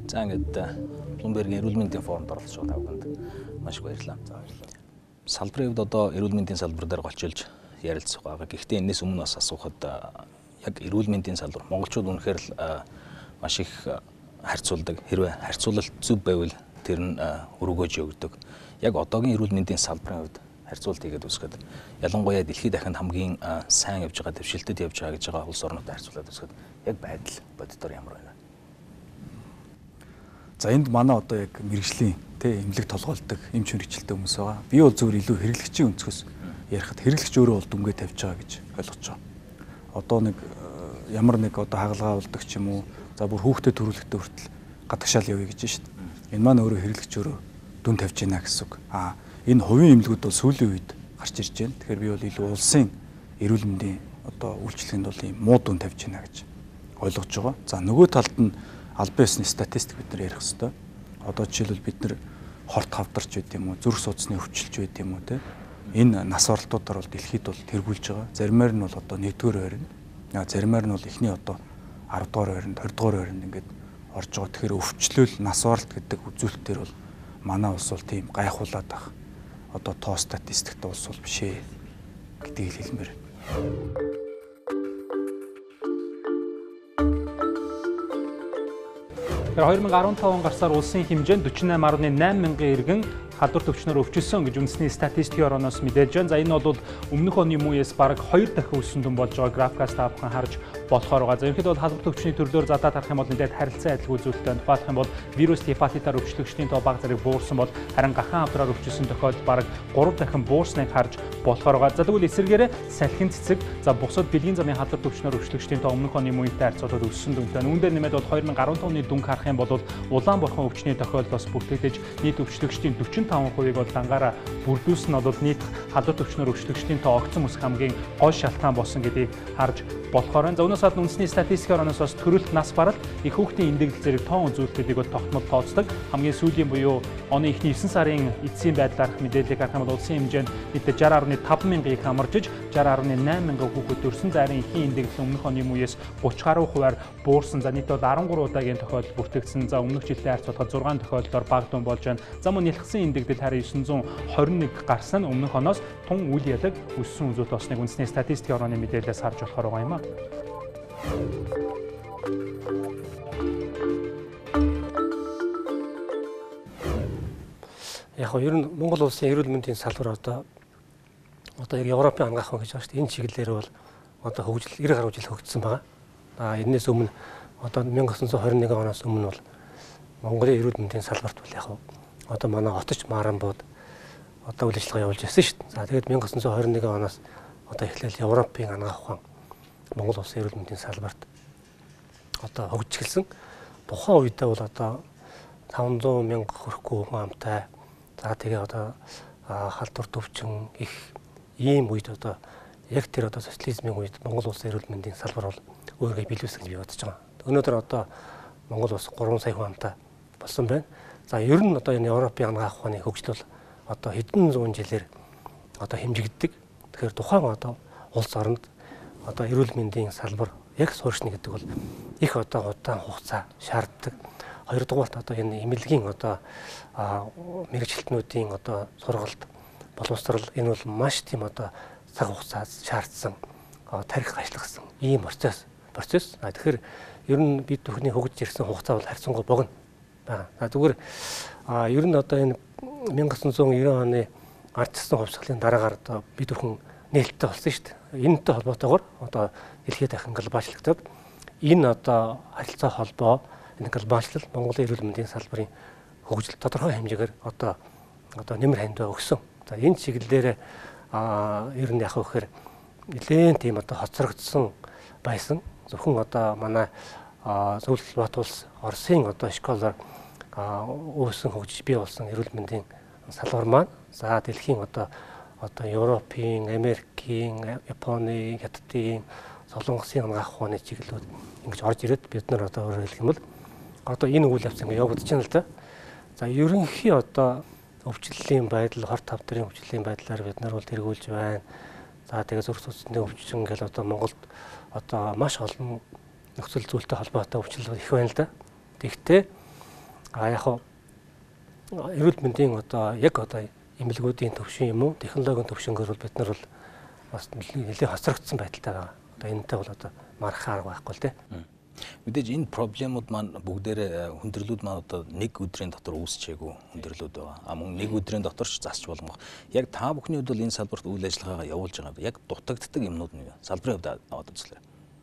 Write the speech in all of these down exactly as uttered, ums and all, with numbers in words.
За ингээд Bloomberg-ийн эрүүл мэндийн форумд оролцож байгаа та бүхэнд маш их баярлалаа. Салбарын хувьд одоо эрүүл мэндийн салбар дээр голчилж ярилцах байгаа. Гэхдээ энэс өмнө бас асуухад яг эрүүл мэндийн салбар монголчууд үнэхээр л маш их харьцуулдаг. Хэрвээ харьцуулалт зөв байвал тэр нь өргөөж өгдөг. Яг одоогийн эрүүл мэндийн салбарын хувьд харьцуулт хийгээд үзэхэд ялангуяа дэлхийд дахинд хамгийн сайн явж байгаа, дэвшилтэд явж байгаа гэж байгаа улс орнуудтай харьцуулаад үзэхэд яг байдал боддоор ямар байна? За энд манай одоо яг мэрэгжлийн тэ эмнэлэг толгойлдог эмч мэрэгчлээ хүмүүс байгаа. Би бол зөвхөн илүү хэрэглэгчийн өнцгөөс ярихад хэрэглэгч өөрөө бол дүнгээ тавьж байгаа гэж ойлгож байгаа. Одоо нэг ямар нэг одоо хагалгаа болдог ч юм уу, за бүр хүүхдэд төрүүлэхдээ хүртэл гадагшаал явъя гэж шүү дээ. Энэ маань өөрөө хэрэглэгч өөрөө дүн тавьж байна гэсэн үг. Аа энэ хувийн эмнэлгүүд бол сүүлийн үед гарч ирж байна. Тэгэхээр би бол илүү улсын эрүүл мэндийн одоо үйлчлэгэнд бол ийм муу дүн тавьж байна гэж ойлгож байгаа. За нөгөө талд нь албан ёсны статистик бид нар ярих хэрэгтэй. Одоо жишээлбэл бид нар хорт хавдарч байд юм уу, зүрх судасны өвчлөлж байд юм уу те. Энэ нас оролтуудаар бол дэлхийд бол тэргүүлж байгаа. Заримаар нь бол одоо нэгдүгээр байранд, заримаар нь бол эхний одоо арав дугаар байранд, хорь дугаар байранд ингээд орж байгаа. Тэгэхээр өвчлөл, нас оролт гэдэг үзүүлэлтээр бол манай улс бол тийм гайхуулаад байх. Одоо тоо статистикт улс бол биш ээ гэдгийг хэлмээр байна. хоёр мың арван таван он гарсаар улсын хэмжээнд дөрвөн дэх восемь мянган иргэн халдвар төвчнөр өвчлсөн гэж үндэсний статистикийн ороноос мэдээж байна. За энэ бол өмнөх оны мууяс бараг хоёр дахин өссөн дүн болж байгаа графикаас та бүхэн харж болохоор байгаа. За ерөнхийдөө бол халдвар төвчний төрлөөр задаад харах юм бол нэдэд харилцан адилгүй зүйлтэй. Тухайлх юм бол вирус гепатитаар өвчлөгчдийн тоо бага зэрэг буурсан бол харин гахаан авдраар өвчлсөн тохиолдол бараг гурав дахин буурсныг харж болохоор байгаа. За тэгвэл эсвэргээрээ салхин цэцэг, за бусад бэлгийн замын халдвар төвчнөр өвчлөгчдийн тоо өмнөх оны муутай харьцуулахад өссөн дүнтэй. Үүн дээр нэмээд бол хоёр мың арван таван оны дүнг харах юм бол Улаанборхон өвчний тохиолдолоос бүртгэгдэж нийт өвчлөгчдийн дөрвөн таван хувийг бол дангаараа бүрдүүлсэн нь бол нийт халдвар төвчнөр өвчлөгчдийн тоо огцон өсөх хамгийн гол шалтгаан болсон гэдгийг харж болохоор байна. За өнөөс гадна үндэсний статистикийн ороноос бас төрөлт нас баралт их хүүхдийн эндэгдэл зэрэг тоон үзүүлэлтүүдийг бол тогтмол тооцдог. Хамгийн сүүлийн буюу оны эхний девэн сарын эцсийн байдлаар мэдээллийг харах юм бол улсын хэмжээнд нийт шестьдесят дасам пять мянгаыг хамарчиж шестьдесят дасам найман мянган хүүхэд төрсэн. За харин эхийн эндэгдэл өмнөх оны мууяс гурван гаруй хувиар буурсан. За нийт бол арван гурван удаагийн тохиолдол бүртгэгдсэн. За өмнөх жилдээ харьцуулахад зургаан тохиолдолоор бага дүн болж байна. За мөн нэлхсэн эндэгдэл харин девятьсот двадцать один гарсан нь өмнөх оноос тун үйл ялаг өссөн үзүүлэлт болсныг үндэсний статистикийн орооны мэдээлэлээс харж болохоор байгаа юм а. Яг нь ер нь Монгол улсын эрүүл мэндийн салбар одоо одоо Европын ангаах хүн гэж байгаа шүү дээ. Энэ чиглэлээр бол одоо хөгжил нэлээд гаруй жил хөгжсөн байгаа. А энэс өмнө одоо мянга тоғыз жүз двадцать один оноос өмнө бол Монголын эрүүл мэндийн салбарт бол яг одоо манай хотч Маранбууд одоо үйл ажиллагаа явуулж байсан шүү дээ. За тэгээд мянга тоғыз жүз двадцать один оноос одоо эхлээл Европын ангаах ухаан Монгол улсын эрүүл мэндийн салбарт одоо хөгжиж эхэлсэн. Тухайн үедээ бол одоо таван зуун мянга хүрэхгүй хүн амтай. За тэгээ одоо халдвар төвчин их ийм үед одоо яг тэр одоо социализмын үед Монгол улсын эрүүл мэндийн салбар бол өөрийгөө биелүүлсэн гэж би бодож байгаа. Өнөөдөр одоо Монгол улс гурван сая хүн амтай болсон байна. За ер нь одоо энэ Европын ангаах ухааны хөгжил бол одоо хэдэн зуун жилээр одоо хэмжигддэг. Тэгэхээр тухайн одоо улс оронд одоо эрүүл мэндийн салбар яг суурьшна гэдэг бол их одоо удаан хугацаа шаарддаг. Хоёрдугаарт одоо энэ эмнэлгийн одоо мэрэгчлэтнүүдийн одоо сургалт боловсрал энэ бол маш тийм одоо цаг хугацаа шаардсан тарих ажиллагсан ийм процесс процесс. Тэгэхээр ер нь бид бүхний хөгжиж ирсэн хугацаа бол харьцангуй богино байна. Зүгээр ер нь одоо энэ мянга тоғыз жүз девяносто оны ардчилсан хувьсгалын дараагаар одоо бид бүхэн нээлттэй болсон шүү дээ. Энэтэй холбоотойгоор одоо дэлхийд дахин глобалчлагдаад энэ одоо харилцаа холбоо энэ глобалчлал Монголын эрүүл мэндийн салбарын хөгжил тодорхой хэмжээгээр одоо одоо нэмэр хандаа өгсөн. За энэ чиглэлээр а ер нь яг вэхээр нэлээд тийм одоо хоцрогдсон байсан. Зөвхөн одоо манай зөвлөл бат улс Оросын одоо школоор өөсөн хөгжиж бий болсон эрүүл мэндийн салбар маань за дэлхийн одоо одоо Европын, Америкийн, Японы, Хятадын, Солонгосын ангаах ухааны чиглэлүүд ингэж орж ирээд бид нар одоо өөрөөр хэлэх юм бол одоо энэ үйл явц ингэ явагдаж байна л да. За ерөнхий одоо өвчлөлийн байдал, хорт хавдрын өвчлөлийн байдлаар бид нар бол тэргүүлж байна. За тэгээ зүрх судасны өвчин гэл одоо Монголд одоо маш олон нөхцөл зүйлтэй холбоотой өвчлөл их байна л да. Тэгэхдээ А яг хоо эрүүл мэндийн одоо яг одоо эмнэлгүүдийн төвшин юм уу, технологийн төвшнгөөр бол бид нар бол бас нэлээд хоцрогдсон байдалтай байгаа. Одоо энэтэй бол одоо марах арга байхгүй л дээ. Мэдээж энэ проблемууд маань бүгдээрээ хүндрэлүүд маань одоо нэг өдрийн дотор үүсчээгүй хүндрэлүүд байгаа. А мөн нэг өдрийн дотор ч засч болгох. Яг та бүхний хувьд бол энэ салбарт үйл ажиллагаагаа явуулж байгаа. Яг дутагддаг юмнууд нь юу? Салбарын хувьд аваад үзлээ.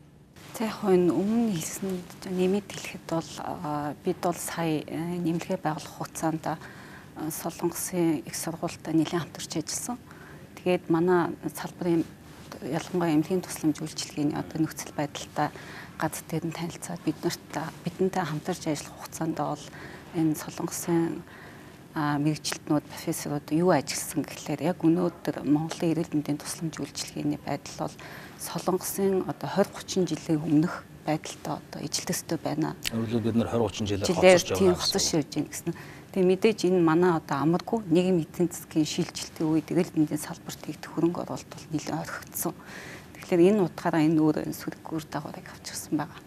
За яг энэ өмнө хэлсэнд нэмэт хэлэхэд бол бид бол сая нэмлэгээ байгуулах хугацаанд Солонгосын их сургуульд нэлээд хамтарч ажилласан. Тэгээд манай салбарын ялангуяа эмнэлгийн тусламж үйлчилгээний одоо нөхцөл байдалтай газар дээр нь танилцаад биднэрт бидэнтэй хамтарч ажиллах хугацаанд бол энэ Солонгосын мэрэгчлэтнүүд профессорууд юу ажилласан гэхлээр яг өнөөдөр Монголын эрүүл мэндийн тусламж үйлчилгээний байдал бол Солонгосын одоо тwenty thirty жилийн өмнөх байдалтай одоо ижилдэх ёстой байна. Өөрөлдөө бид нар twenty thirty жилээр хоцорч байгаа. Тийм хоцорч явж байна гэсэн. Тэгээ мэдээж энэ манай одоо амаргүй нийгмийн эдийн засгийн шилжилтийн үед эрүүл мэндийн салбарт хийгдэх хөрөнгө оруулалт бол нэлээд орхигдсон. Тэгэхээр энэ утгаараа энэ өөр сүрэг үр дагаврыг авчихсан байгаа.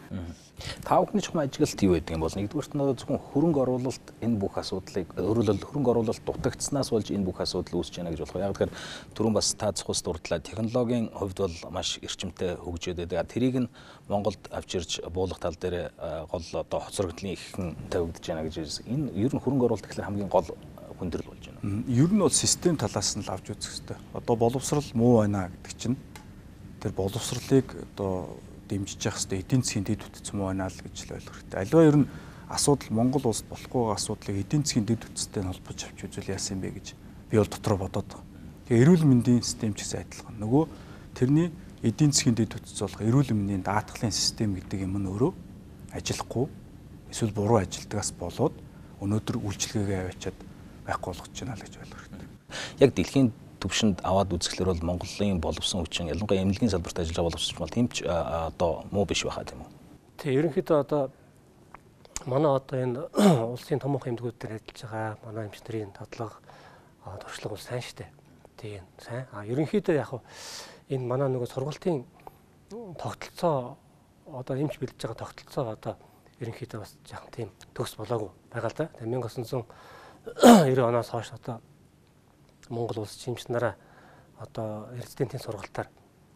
Та бүхний чухал ажилтнууд юу байдаг юм бол нэгдүгürt нь зөвхөн хөрөнгө оруулалт энэ бүх асуудлыг өөрөлдөл хөрөнгө оруулалт дутагдсанаас болж энэ бүх асуудал үүсэж байна гэж болох. Яг тэгэхээр түрүүн бас та цохос дурдлаа технологийн хувьд бол маш эрчимтэй хөгжөөд байдаг. Тэрийг нь Монголд авчирч буулгах тал дээр гол одоо хоцрогдлын ихэнх тавигдж байна гэж хэлсэн. Энэ ер нь хөрөнгө оруулалт гэхэлэр хамгийн гол хүндрэл болж байна. Ер нь бол систем талаас нь л авч үзэх хэрэгтэй. Одоо боловсрал муу байна гэдэг чинь тэр боловсролыг одоо дэмжиж явах хэрэгтэй эдийн засгийн дэд бүтц муу байна л гэж л ойлгох хэрэгтэй. Аливаа ер нь асуудал Монгол улсад болохгүй асуудлыг эдийн засгийн дэд бүтцтэй холбож авч үзвэл яасан бэ гэж би бол дотроо бодоод байгаа. Тэгээ эрүүл мэндийн систем ч гэсэн адилхан. Нөгөө тэрний эдийн засгийн дэд бүтц болох эрүүл мэндийн даатгалын систем гэдэг юм нь өөрөө ажиллахгүй эсвэл буруу ажилдгаас болоод өнөөдөр үйлчлэгээгээ аваачаад байхгүй болгож байна л гэж ойлгох хэрэгтэй. Яг дэлхийн төвшөнд аваад үзэхлээр бол Монголын боловсон хүчин ялангуяа эмнэлгийн салбарт ажиллаж байгаа боловсрч бол тийм ч одоо муу биш байхаа тийм үү. Тэг ерөнхийдөө одоо манай одоо энэ улсын томоохон эмнэлгүүд дээр ажиллаж байгаа манай эмчнэрийн дадлага туршлага бол сайн шүү дээ. Тийм сайн. А ерөнхийдөө яг энэ манай нөгөө сургалтын тогтолцоо одоо эмч бэлдэж байгаа тогтолцоо одоо ерөнхийдөө бас жоохон тийм төгс болоогүй байгаа л да. one thousand nine hundred ninety оноос хойш одоо Монгол улс эмч нараа одоо резидентийн сургалтаар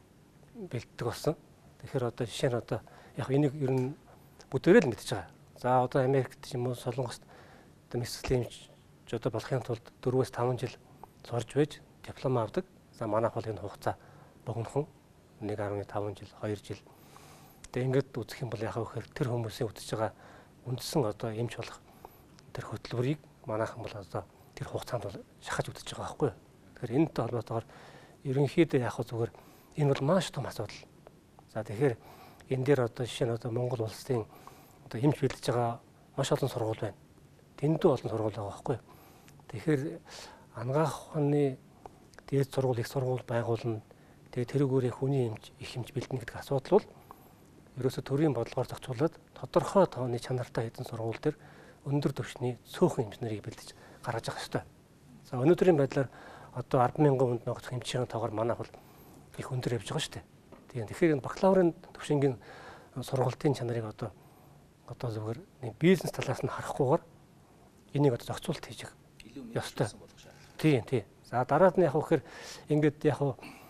бэлддэг болсон. Тэгэхээр одоо жишээ нь одоо яг энийг ер нь бүтээрээ л мэдчихэж байгаа. За одоо Америкт юм уу Солонгост одоо мэсгэлийн эмч одоо болохын тулд four-аас five жил сурж байж диплом авдаг. За манайх бол энэ хугацаа богинохон one point five жил, two жил. Тэгээ ингээд үзэх юм бол яг вэхээр тэр хүмүүсийн үтж байгаа үндсэн одоо эмч болох тэр хөтөлбөрийг манайхан бол одоо тэр хугацаанд бол шахаж үтж байгаа байхгүй юу. Тэгэхээр энэтэй холбоотойгоор ерөнхийдөө яг зүгээр энэ бол маш том асуудал. За тэгэхээр энэ дээр одоо жишээ нь одоо Монгол улсын одоо эмч бэлдэж байгаа маш олон сургууль байна. Дэндүү олон сургууль байгаа байхгүй юу. Тэгэхээр ангаах ухааны дээд сургууль, их сургууль байгуулна. Тэгээ тэрүүгээрээ хүний эмч, их эмч бэлдэнэ гэдэг асуудал бол ерөөсө төрийн бодлогоор зохицуулаад тодорхой тооны чанартай хэдэн сургууль дээр өндөр түвшний цөөхөн эмчнэрийг бэлдэж гаргаж явах ёстой. За өнөөдрийн байдлаар одоо ten thousand хүнд ногдох эмчийн тоогоор манайх бол их өндөр явж байгаа шүү дээ. Тийм тэгэхээр энэ бакалаврын төвшингийн сургалтын чанарыг одоо одоо зөвхөн бизнес талаас нь харахгүйгээр энийг одоо зохицуулт хийж явах ёстой. Тийм тийм. За дараад нь яг вэхээр ингээд яг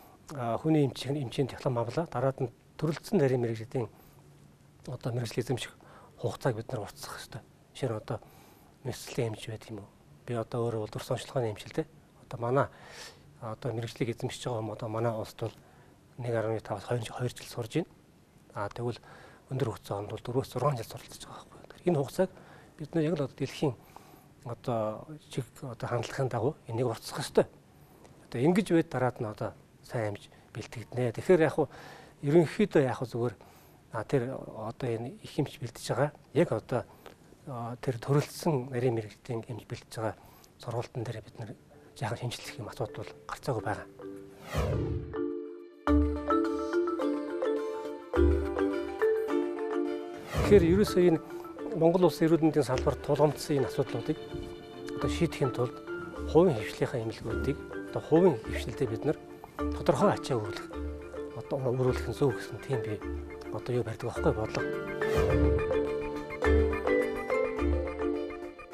хүний эмчийн эмчийн диплом авлаа. Дараад нь төрөлцсөн нарийн мэргэжлийн одоо мэргэжлийн эзэмших хугацааг бид нар уртсах ёстой. Жишээ нь одоо мэсгэлийн эмч байт юм уу? Би одоо өөрөө улс онцлогооны эмчилтэй. Одоо манай одоо мэргэжлийг эзэмшиж байгаа юм одоо манай улсд бол one point five-аас two жил сурж байна. Аа тэгвэл өндөр хугацаанд бол four-аас six жил суралцж байгаа байхгүй. Энэ хугацааг бид нар яг л одоо дэлхийн одоо чиг одоо хандлагын дагуу энийг уртсах ёстой. Одоо ингэж байд дараад нь одоо сайн эмч бэлтгэгднэ. Тэгэхээр яг хуу ерөнхийдөө яг зүгээр тэр одоо энэ их эмч бэлдэж байгаа яг одоо тэр төрөлцсөн нарийн мэргэжлийн эмч бэлдэж байгаа сургалтын дээр бид нэр жаахан шинжилэх юм асуудал бол гарцаагүй байгаа. Тэгэхээр ерөөсөө энэ Монгол улсын эрүүл мэндийн салбарт тулгамдсан энэ асуудлуудыг одоо шийдэхин тулд хувийн хвшлийнхаа эмнэлгүүдийг одоо хувийн хвшлдээ бид нар тодорхой ачаа өөрлөх одоо өөрлөх нь зөв гэсэн тийм би одоо юу барьдаг байхгүй бодлого.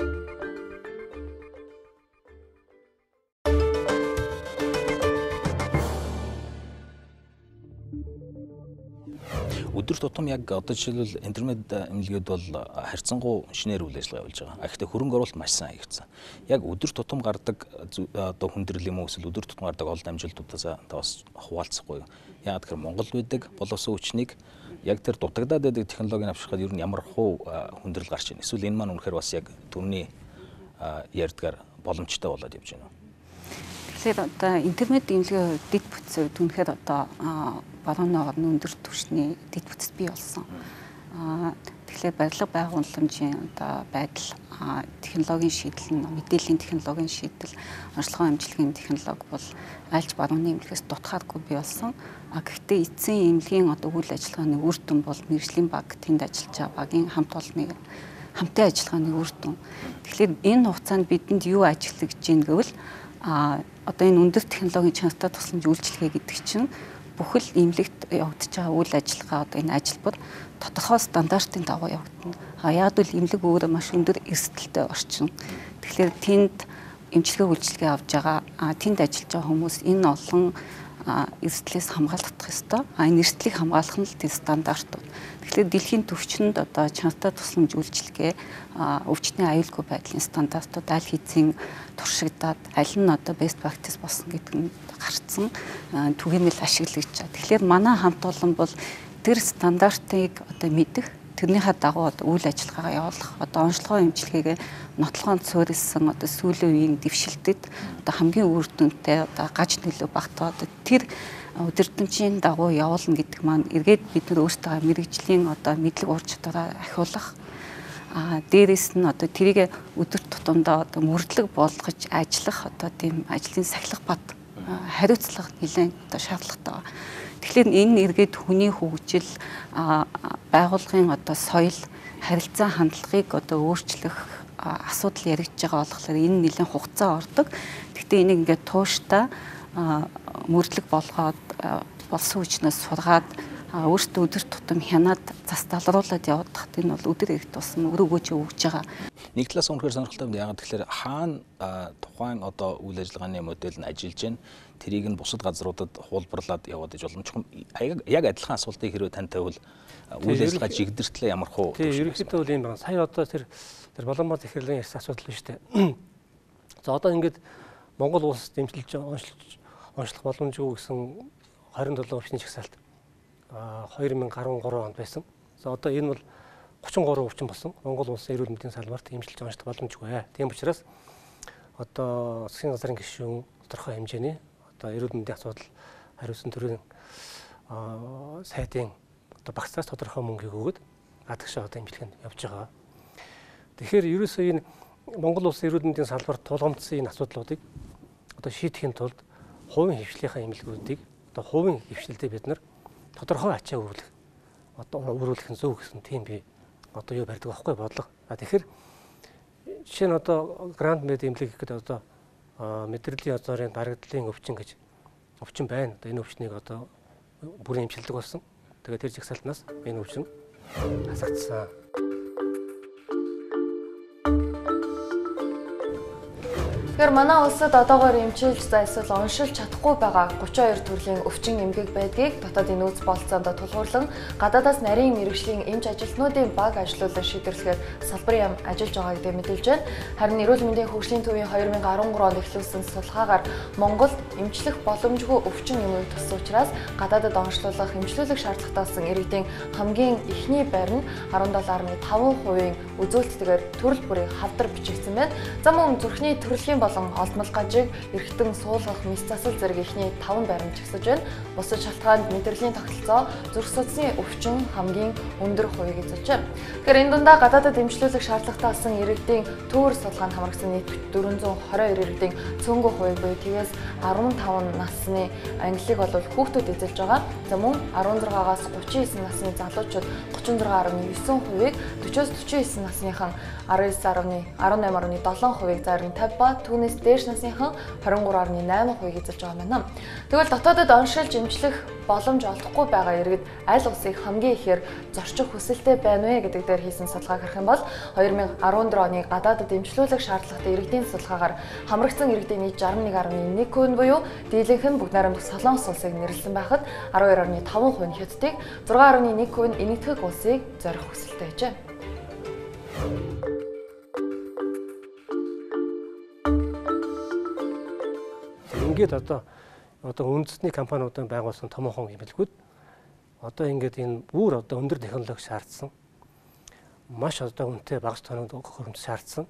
өдөр тутам яг одоо жишээлбэл интернет эмнэлгээд бол харьцангуй шинээр үйл ажиллагаа явуулж байгаа. А гэхдээ хөрөнгө оруулалт маш сайн хийгдсэн. Яг өдөр тутам гардаг одоо хүндрэл юм уу эсвэл өдөр тутам гардаг олон амжилтуудаас та бас хуваалцахгүй. Яг тэгэхээр Монгол байдаг боловсон хүчнийг яг тэр дутагдаад байдаг технологийн авчрахад ер нь ямар хуу хүндрэл гарч ийн. Эсвэл энэ маань үнэхээр бас яг түрний ярьдгаар боломжтой болоод явж байна. Тэгэхээр одоо интернет эмнэлгийн дэд бүтцийн үед үнэхээр одоо барууны орны өндөр түвшний дэд бүтц бий болсон. Тэгэхээр барилга байгууламжийн одоо байдал, технологийн шийдэл нь мэдээллийн технологийн шийдэл, онцлогоо амжилтын технологи бол альж барууны эмнэлгээс дутхааргүй бий болсон. А гэхдээ эцсийн эмнэлгийн одоо үйл ажиллагааны үр дүн бол мэргэжлийн баг тэнд ажиллаж байгаа багийн хамт олонны хамтын ажиллагааны үр дүн. Тэгэхээр энэ хугацаанд бидэнд юу ажиглагдж байна гэвэл а одоо энэ өндөр технологийн чанартай тусламж үйлчилгээ гэдэг чинь бүхэл эмнэлэгт явагдаж байгаа үйл ажиллагаа одоо энэ ажилбар тодорхой стандартын дагуу явагдана. А яг л эмнэлэг өөрөө маш өндөр эрсдэлтэй орчин. Тэгэхээр тэнд эмчилгээ үйлчилгээ авж байгаа тэнд ажиллаж байгаа хүмүүс энэ олон эрсдлээс хамгаалах ёстой. А энэ эрсдлийг хамгаалах нь л тэр стандартууд. Тэгэхээр дэлхийн түвшинд одоо чанартай тусламж үйлчилгээ өвчтний аюулгүй байдлын стандартууд аль хэзээ туршигдаад аль нь одоо best practice болсон гэдэг нь гарцсан түгээмэл ашиглагдаж байгаа. Тэгэхээр манай хамт олон бол тэр стандартыг одоо мэдэх, тэрнийхээ дагуу үйл ажиллагаагаа явуулах, одоо онцлогоо эмчилгээгээ нотлохонд суурилсан одоо сүүлийн үеийн дэвшилтэд одоо хамгийн үр дүнтэй одоо гаж нөлөө багтаа одоо тэр удирдамжийн дагуу явуулна гэдэг маань эргээд бид нар өөрсдөө мэрэгжлийн одоо мэдлэг ур чадвараа ахиулах а дээрэс нь одоо тэрийг өдөр тутамдаа одоо мөрдлөг болгож ажиллах одоо тийм ажлын сахилах бат хариуцлага нэлээд одоо шаардлагатай байна. Тэгэхээр энэ эргээд хүний хөгжил байгууллагын одоо соёл харилцаа хандлагыг одоо өөрчлөх асуудал яригдж байгаа болохоор энэ нэлээд хугацаа ордог. Гэхдээ энийг ингээд тууштай мөрдлөг болгоод болсон хүчнээс сургаад өөртөө өдөр тутам хянаад зас талруулаад явуудахад энэ бол өдөр эрт болсон өрөөгөөж өгж байгаа. Нэг талаас үнэхээр сонирхолтой юм. Яагаад тэгэхээр хаана тухайн одоо үйл ажиллагааны модель нь ажиллаж байна, тэрийг нь бусад газруудад хуулбарлаад яваад иж боломжгүй. Яг адилхан асуултыг хэрвээ тань тавил үйл ажиллагаа жигдэртлээ ямар хуу. Тийм ерөнхийдөө бол юм байна. Сая одоо тэр тэр Боломбоо захирлын ярьсан асуудал биш үү? За одоо ингээд Монгол улс дэмжлэж онцлж онцлох боломжгүй гэсэн хорин долоо өвчний чагсаалт хоёр мың гаруй гурван онд байсан. За одоо энэ бол гучин гурван өвчин болсон. Монгол улсын эрүүл мэндийн салбарт эмчилж онцлох боломжгүй. Тийм учраас одоо засгийн газрын гишүүн тодорхой хэмжээний одоо эрүүл мэндийн асуудал хариуцсан төрлийн сайтын одоо багцаас тодорхой мөнгөийг өгөөд гадагшаа одоо эмчилгээнд явж байгаа. Тэгэхээр ерөөсөө энэ Монгол улсын эрүүл мэндийн салбарт тулгамдсан энэ асуудлуудыг одоо шийдэхин тулд хувийн хвшлийнхаа эмнэлгүүдийг одоо хувийн хвшлэлдээ бид нар тодорхой ачаа өргөх одоо өргөх нь зөв гэсэн тийм би одоо юу барьдаг байхгүй бодлого. А тэгэхээр жишээ нь одоо гранд мед эмнэлэг гэдэг одоо мэдрэлийн язуурын дарагдлын өвчин гэж өвчин байна. Одоо энэ өвчнийг одоо бүрэн эмчилдэг болсон. Тэгээд тэр жагсаалтнаас энэ өвчин хасагдсан. Тэгэхээр манай улсад одоогоор эмчилж за эсвэл оншилж чадахгүй байгаа гучин хоёр төрлийн өвчин эмгэг байдгийг дотоодын нөөц бололцоонд тулгуурлан гадаадаас нарийн мэрэгжлийн эмч ажилтнуудын баг ажилуулан шийдвэрлэхээр салбарын яам ажиллаж байгаа гэдэг мэдээлж байна. Харин эрүүл мэндийн хөгжлийн төвийн хоёр мың арван гурван онд эхлүүлсэн судалгаагаар Монголд эмчлэх боломжгүй өвчин эмгэг туссан учраас гадаадад онцлуулах эмчлүүлэх шаардлагатай болсон иргэдийн хамгийн ихний байр нь арван долоо гаруй таван хувийн үзүүлэлтээр төрөл бүрийн хавдар бичигдсэн байна. За мөн зүрхний төрөлхийн болон олдмол гажиг, эргэтэн суулгах, мэс засал зэрэг ихний таван баримт чагсаж байна. Бусад шалтгаанд мэдрэлийн тогтолцоо зүрх судасны өвчин хамгийн өндөр хувийг эзэлж байна. Тэгэхээр энэ дундаа гадаадад эмчлүүлэх шаардлагатай болсон иргэдийн төвөр судалгаанд хамрагдсан нийт дөрвөн зуун хорин хоёр иргэдийн цөөнгөө хувийг буюу тэгээс арван таван насны ангиллыг бол хүүхдүүд эзэлж байгаа. За мөн арван зургаагаас гучин девять насны залуучууд гучин зургаан гаруй девять хувийг, дөчөөс дөчсөн девять насныхан арван девять гаруй арван восемь гаруй седем хувийг зарим тавь ба түүнээс дээш насныхан двадцать три фаصла восемь хувийг эзэлж байгаа юм байна. Тэгвэл дотоодод оншилж эмчлэх боломж олдохгүй байгаа иргэд аль улсыг хамгийн ихээр зорчих хүсэлтэй байна вэ гэдэг дээр хийсэн судалгааг харах юм бол two thousand fourteen оны гадаадад эмчлүүлэх шаардлагатай иргэдийн судалгаагаар хамрагдсан иргэдийн нийт sixty-one point one percent буюу дийлэнх нь бүгд найрамдах Солонгос улсыг нэрлсэн байхад twelve point five percent нь Хятадыг, six point one percent нь Энэтхэг улсыг зорих хүсэлтэй байжээ. Ингээд одоо одоо үндэсний компаниудын байгуулсан томоохон эмнэлгүүд одоо ингээд энэ бүр одоо өндөр технологи шаардсан маш одоо үнэтэй багц тоног хөрөмж шаардсан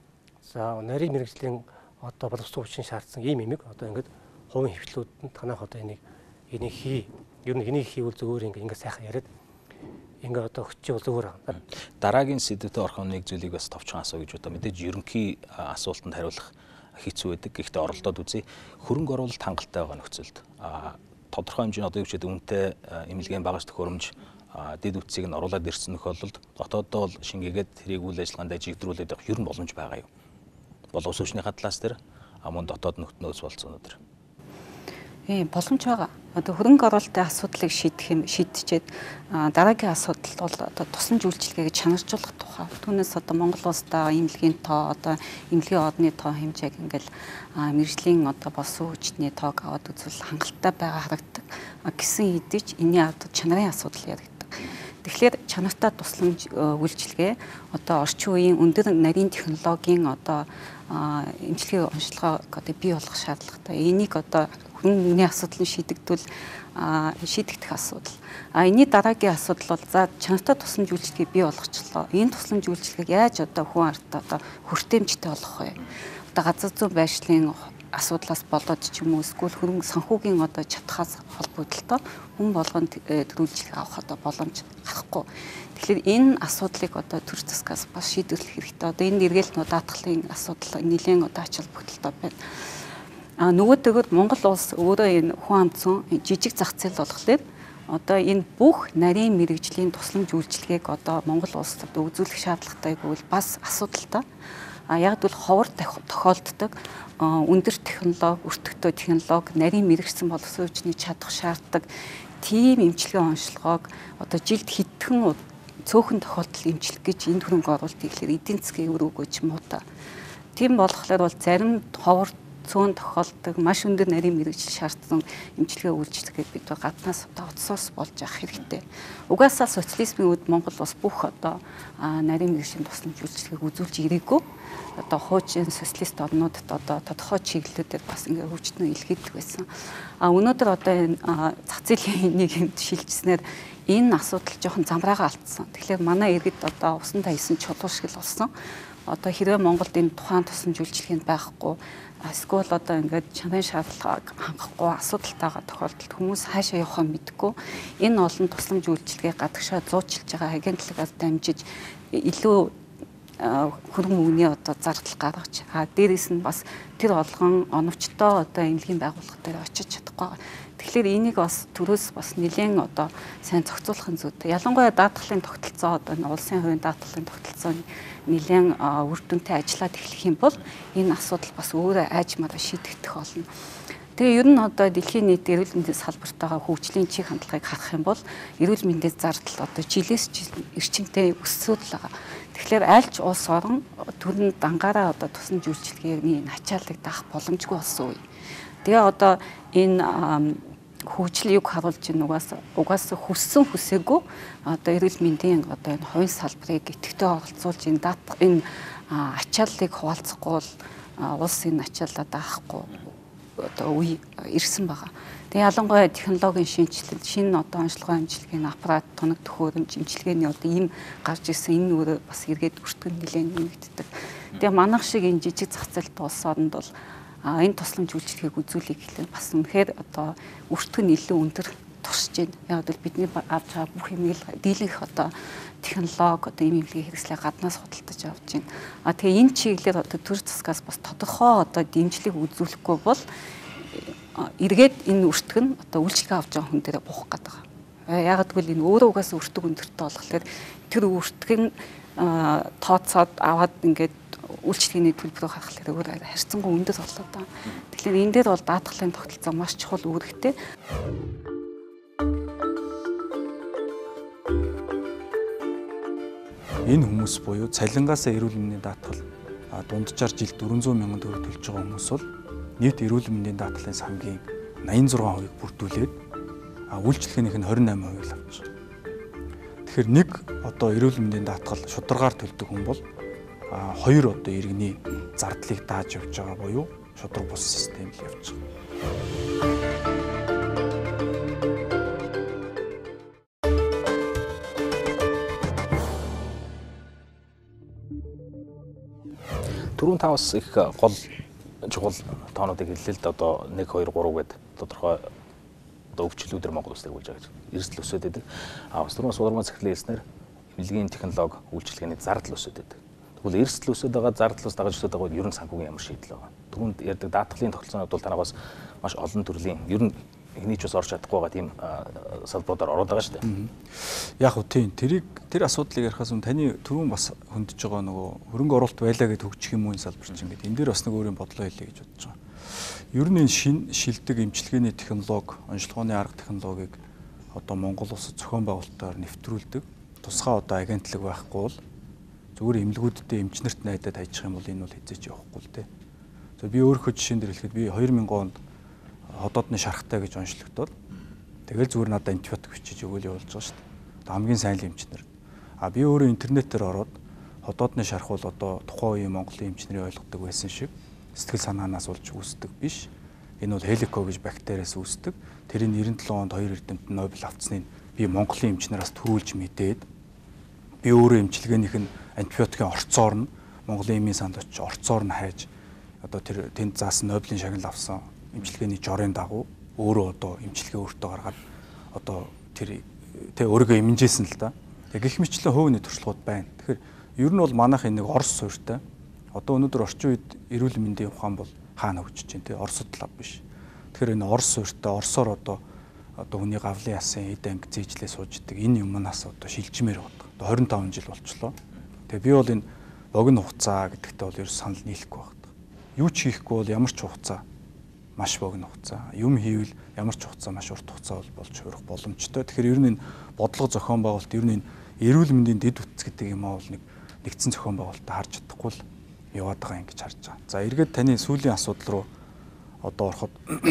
за нарийн мэрэгжлийн одоо боловсрол хүчин шаардсан ийм эмэг одоо ингээд хувийн хвшлүүдэнд танах одоо энийг энийг хий ер нь энийг хийвэл зүгээр ингээд ингээд сайхан яриад ингээд одоо өччих зүгээр байна. Дараагийн сэдвтэ орхон нэг зүйлийг бас товчхон асуу гэж одоо мэдээж ерөнхий асуултанд хариулах хэцүү байдаг. Гэхдээ оролдоод үзье. Хөрөнгө оруулалт хангалттай байгаа нөхцөлд а тодорхой хэмжээний одоо юу ч гэдэг үнэтэй эмнэлгийн багаж төхөөрөмж дэд үтсийг нь оруулаад ирсэн тохиолдолд дотооддоо бол шингээгээд тэрийг үйл ажиллагаанд жигдрүүлээд явах ер нь боломж байгаа юу? Боловсруучны талаас дээр а мөн дотоод нөхцөлөөс болцоонууд дээр. Ээ боломж байгаа. Одоо хөрөнгө оруулалтын асуудлыг шийдэх юм шийдчихэд дараагийн асуудал бол одоо тусламж үйлчилгээгээ чанаржуулах тухай. Түүнээс одоо Монгол улсдаа эмнэлгийн тоо одоо эмнэлгийн одны тоо хэмжээг ингээл мэржлийн одоо босон хүчний тоог аваад үзвэл хангалттай байгаа харагддаг. Гэсэн хэдий ч энэний одоо чанарын асуудал яригддаг. Тэгэхээр чанартай тусламж үйлчилгээ одоо орчин үеийн өндөр нарийн технологийн одоо эмчилгээ онцлогоо одоо бий болгох шаардлагатай. Энийг одоо хүний асуудал нь шийдэгдвэл шийдэгдэх асуудал. А энэний дараагийн асуудал бол за чанартай тусламж үйлчилгээ бий болгочлоо. Энэ тусламж үйлчилгээг яаж одоо хүн ард одоо хүртээмжтэй болгох вэ? Одоо газар зүйн байршлын асуудлаас болоод ч юм уу эсвэл хөрөнгө санхүүгийн одоо чадхаас холбогдолтой хүн болгонд төрүүлжлэг авах одоо боломж гарахгүй. Тэгэхээр энэ асуудлыг одоо төр засгаас бас шийдвэрлэх хэрэгтэй. Одоо энэ эргэлт даатгалын асуудал нэлээд одоо ач холбогдолтой байна. А нөгөөдөгөр Монгол улс өөрөө энэ хүн амт зүйн жижиг зах зээл болохоор одоо энэ бүх нарийн мэрэгжлийн тусламж үйлчилгээг одоо Монгол улсад үзүүлэх шаардлагатай гэвэл бас асуудалтай. А яг бол ховор тохиолддог өндөр технологи, өртөгтэй технологи, нарийн мэрэгсэн боловсрол хүчний чадах шаарддаг тийм эмчилгээ онцлогоог одоо жилд хэдхэн цөөхөн тохиолдол эмчлэх гэж энэ хөрөнгө оруулалт ихээр эдийн засгийн өрөөгөө ч юм уу та. Тийм болохоор бол зарим ховор цөөн тохиолдог маш өндөр нарийн мэрэгжил шаардсан эмчилгээ үйлчлэгээ бид гаднаас одоо outsource болж явах хэрэгтэй. Угаасаа социализмын үед Монгол бас бүх одоо нарийн мэрэгжлийн тусламж үйлчлэгийг үзүүлж ирээгүй. Одоо хуучин социалист орнуудад одоо тодорхой чиглэлүүдээр бас ингээ хөгжтнөө илгээдэг байсан. А өнөөдөр одоо энэ зах зээлийн нийгэмд шилжснээр энэ асуудал жоохон замраагаа алдсан. Тэгэхээр манай иргэд одоо усан тайсан чулуу шиг л болсон. Одоо хэрвээ Монголд энэ тухайн тусламж үйлчилгээнд байхгүй эсвэл одоо ингээд чанарын шаардлагыг хангахгүй асуудалтайгаа тохиолдолд хүмүүс хаашаа явахаа мэдэхгүй энэ олон тусламж үйлчилгээ гадагшаа зуучилж байгаа агентлагаас дамжиж илүү хөрөнгө мөнгөний одоо зардал гаргаж а дээрээс нь бас тэр олгон оновчтой одоо эмнэлгийн байгууллага дээр очиж чадахгүй. Тэгэхээр энийг бас төрөөс бас нэлээд одоо сайн зохицуулахын зүйтэй. Ялангуяа даатгалын тогтолцоо одоо улсын хувийн даатгалын тогтолцооны нэлээд үр дүнтэй ажиллаад эхлэх юм бол энэ асуудал бас өөрөө айжмаараа шийдэгдэх болно. Тэгээ ер нь одоо дэлхийн нийт эрүүл мэндийн салбартайгаа хөгжлийн чиг хандлагыг харах юм бол эрүүл мэндийн зардал одоо жилээс жил эрчимтэй өссөн л байгаа. Тэгэхээр аль ч улс орон төрөнд дангаараа одоо тусламж үйлчилгээний ачааллыг даах боломжгүй болсон үе. Тэгээ одоо энэ хөгжил юг харуулж ийн угаасаа угаасаа хүссэн хүсээгүй одоо эрүүл мэндийн одоо энэ хувийн салбарыг идэвхтэй оролцуулж энэ дат энэ ачааллыг хуваалцахгүй бол улс энэ ачааллаа даахгүй одоо үе ирсэн байгаа. Тэгээ ялангуяа технологийн шинжилэлт, шинэ одоо онцлогоо амжилтгийн аппарат, тоног төхөөрөмж, имчилгээний одоо ийм гарч ирсэн энэ өөрөө бас эргээд өртгөн нэлээд нэмэгддэг. Тэгээ манайх шиг энэ жижиг зах зээлт улс оронд бол энэ тусламж үйлчилгээг үзүүлэх гэхлээр бас үнэхээр одоо өртгөн илүү өндөр туршиж байна. Яг бол бидний авч байгаа бүх юм дийлэнх одоо технологи одоо ийм имлэгийн хэрэгслээ гаднаас худалдаж авч байна. А тэгээ энэ чиглэлээр одоо төр засгаас бас тодорхой одоо дэмжлэг үзүүлэхгүй бол эргээд энэ өртгөн одоо үйлчилгээ авч байгаа хүн дээрээ буух гэдэг байгаа. Яг гэвэл энэ өөрөө угаасаа өртөг өндөртэй болохоор тэр өртгөн тооцоод аваад ингээд үйлчлэгээний төлбөрөөр харах хэрэг харьцангуй өндөр болоо доо. Тэгэхээр энэ дээр бол даатгалын тогтолцоо маш чухал үүрэгтэй. Энэ хүмүүс буюу цалингаасаа эрүүл мэндийн даатгал дунджаар жилд дөрвөн зуун мянган төгрөг төлж байгаа хүмүүс бол нийт эрүүл мэндийн даатгалын сангийн найман зургаан хувийг бүрдүүлээд үйлчлэгээнийх нь хорин найман хувийг авч байгаа. Тэгэхээр нэг одоо эрүүл мэндийн даатгал шударгаар төлдөг хүн бол хоёр одоо иргэний зардлыг дааж явж байгаа буюу шудраг бус систем л явж байгаа. Түрүүн та бас их гол чухал тоонуудыг хэллээ л да одоо нэг хоёр гурав гэд тодорхой одоо өвчлөлүүдээр Монгол улс төр болж байгаа гэж эрсдэл өсөд байдаг. А бас түрүүн судалгаа захирлын хэлснээр эмнэлгийн технологи үйлчилгээний зардал өсөд байдаг. Тэгвэл эрсдэл өсөд байгаа зардлаас дагаж өсөд байгаа ер нь санхүүгийн ямар шийдэл байгаа. Түрүүнд ярьдаг даатгалын тогтолцоонууд бол танаас маш олон төрлийн ер нь эхний ч бас орж чадахгүй байгаа тийм салбаруудаар ороод байгаа шүү дээ. Яг уу тийм тэрийг тэр асуудлыг ярихаас өмнө таны түрүүн бас хөндөж байгаа нөгөө хөрөнгө оруулалт байлаа гэж хөгжих юм уу энэ салбар чинь гэдэг. Энэ дээр бас нэг өөрийн бодлоо хэлье гэж бодож байгаа. Ер нь энэ шин шилдэг эмчилгээний технологи, онцлогооны арга технологиг одоо Монгол улсад зохион байгуулалтаар нэвтрүүлдэг тусгай одоо агентлаг байхгүй бол зүгээр эмнэлгүүдтэй эмчнэрт найдаад хайчих юм бол энэ бол хэзээ ч явахгүй л дээ. За би өөрийнхөө жишээн дээр хэлэхэд би хоёр мянган онд ходоодны шархтай гэж онцлогдоод тэгэл зүгээр надад антибиотик бичиж өгөөл явуулж байгаа шүү дээ. Хамгийн сайн л эмчнэр. А би өөрөө интернетээр ороод ходоодны шарх бол одоо тухайн үеийн Монголын эмчнэрийн ойлгодог байсан шиг сэтгэл санаанаас болж үүсдэг биш. Энэ бол хелико гэж бактериас үүсдэг. Тэрийг нэрэн долоо онд хоёр эрдэмтэд Нобель авцсныг би Монголын эмчнараас төрүүлж мэдээд би өөрөө эмчилгээнийх нь антибиотикийн орцоор нь Монголын эмийн санд очиж орцоор нь хайж одоо тэр тэнд заасан Нобелийн шагнал авсан эмчилгээний жорын дагуу өөрөө одоо эмчилгээ өөртөө гаргаад одоо тэр тэ өөрийгөө эмнэжсэн л да. Тэг гэх мэтлэн хувийн туршлагууд байна. Тэгэхээр ер нь бол манайх энэ нэг Орос суурьтай. Одоо өнөөдөр орчин үед эрүүл мэндийн ухаан бол хаана хөгжиж байна те Оросд л биш. Тэгэхээр энэ Орос суурьтай Оросоор одоо одоо хүний гавлын ясын эд анги зээжлээ сууждаг энэ юмнаас одоо шилжмээр байгаа. Одоо хорин таван жил болчлоо. Тэгээ би бол энэ богино хугацаа гэдэгтээ бол ер санал нийлэхгүй байна. Юу ч хийхгүй бол ямар ч хугацаа маш богино хугацаа. Юм хийвэл ямар ч хугацаа маш урт хугацаа болж хүрэх боломжтой. Тэгэхээр ер нь энэ бодлого зохион байгуулалт ер нь энэ эрүүл мэндийн дэд үтц гэдэг юм аа бол нэг нэгдсэн зохион байгуулалтаа харж чадахгүй л яваад байгаа юм гэж харж байгаа. За эргээд таны сүүлийн асуудал руу одоо ороход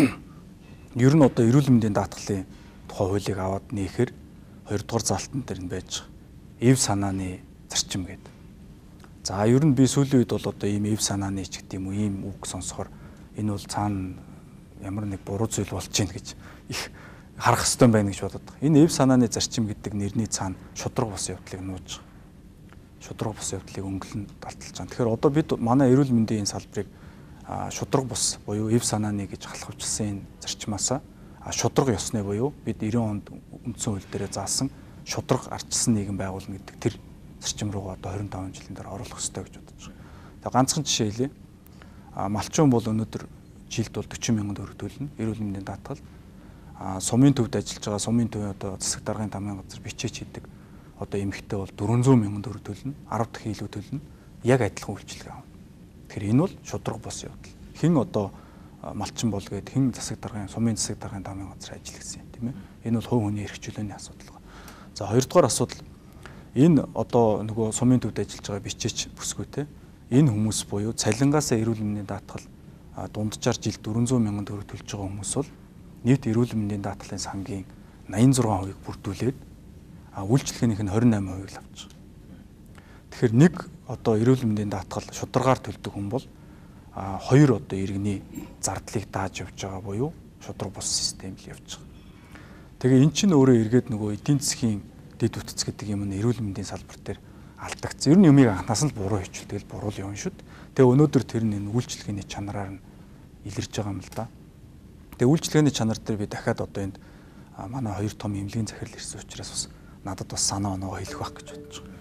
ер нь одоо эрүүл мэндийн даатгалын тухай хуулийг аваад нээхээр хоёрдугаар залтан дээр нь байж байгаа. Эв санааны зарчим гэдэг. За ер нь би сүүлийн үед бол одоо ийм эв санааны ч гэдэг юм уу ийм үг сонсохоор энэ бол цаана ямар нэг буруу зүйл болж байна гэж их харах хэрэгтэй байна гэж бодод. Энэ эв санааны зарчим гэдэг нэрний цаана шудраг бус явдлыг нууж байгаа. Шудраг бус явдлыг өнгөлн талталж байгаа. Тэгэхээр одоо бид манай эрүүл мэндийн энэ салбарыг шудраг бус буюу эв санааны гэж халахвчилсан энэ зарчмаасаа шудраг ёсны буюу бид девяносто онд үндсэн хууль дээр заасан шудраг ардчилсан нийгэм байгуулна гэдэг тэр зарчим руугаа одоо двадцать пять жилийн дараа оруулах хэрэгтэй гэж бодож байгаа. Тэгээ ганцхан жишээ хэлье. Малчин бол өнөөдөр жилд бол forty мянган төгрөг төлнө эрүүл мэндийн даатгал. А сумын төвд ажиллаж байгаа сумын төвийн одоо засаг даргын тамгын газар бичээч хийдэг одоо эмэгтэй бол four hundred мянган төгрөг төлнө, ten дахин илүү төлнө. Яг адилхан үйлчилгээ авна. Тэгэхээр энэ бол шудраг бус явдал. Хэн одоо малчин бол гээд хэн засаг даргын сумын засаг даргын тамгын газар ажилласан юм тийм ээ. Энэ бол хувь хүний эрх чөлөөний асуудал. За хоёрдугаар асуудал энэ одоо нөгөө сумын төвд ажиллаж байгаа бичээч бүсгүйтэй энэ хүмүүс буюу цалингаасаа эрүүл мэндийн даатгал дунджаар жилд four hundred мянган төгрөг төлж байгаа хүмүүс бол нийт эрүүл мэндийн даатгалын сангийн eighty-six хувийг бүрдүүлээд үйлчлэгээнийх нь twenty-eight хувийг л авч байгаа. Тэгэхээр нэг одоо эрүүл мэндийн даатгал шударгаар төлдөг хүн бол хоёр одоо иргэний зардлыг дааж явж байгаа буюу шудраг бус систем л явж байгаа. Тэгээ эн чинь өөрөө эргээд нөгөө эдийн засгийн дэд үтц гэдэг юм нь эрүүл мэндийн салбар дээр алдагдсан. Ер нь юмыг анхнаас нь буруу хийчихвэл тэгэл буруу л явна шүү дээ. Тэгээ өнөөдөр тэр нь үйлчлэгээний чанараар нь илэрж байгаа юм л да. Тэгээ үйлчлэгээний чанар дээр би дахиад одоо энд манай хоёр том эмнэлгийн захирал ирсэн учраас бас надад бас санаа оноогоо хэлэх байх гэж бодож байгаа.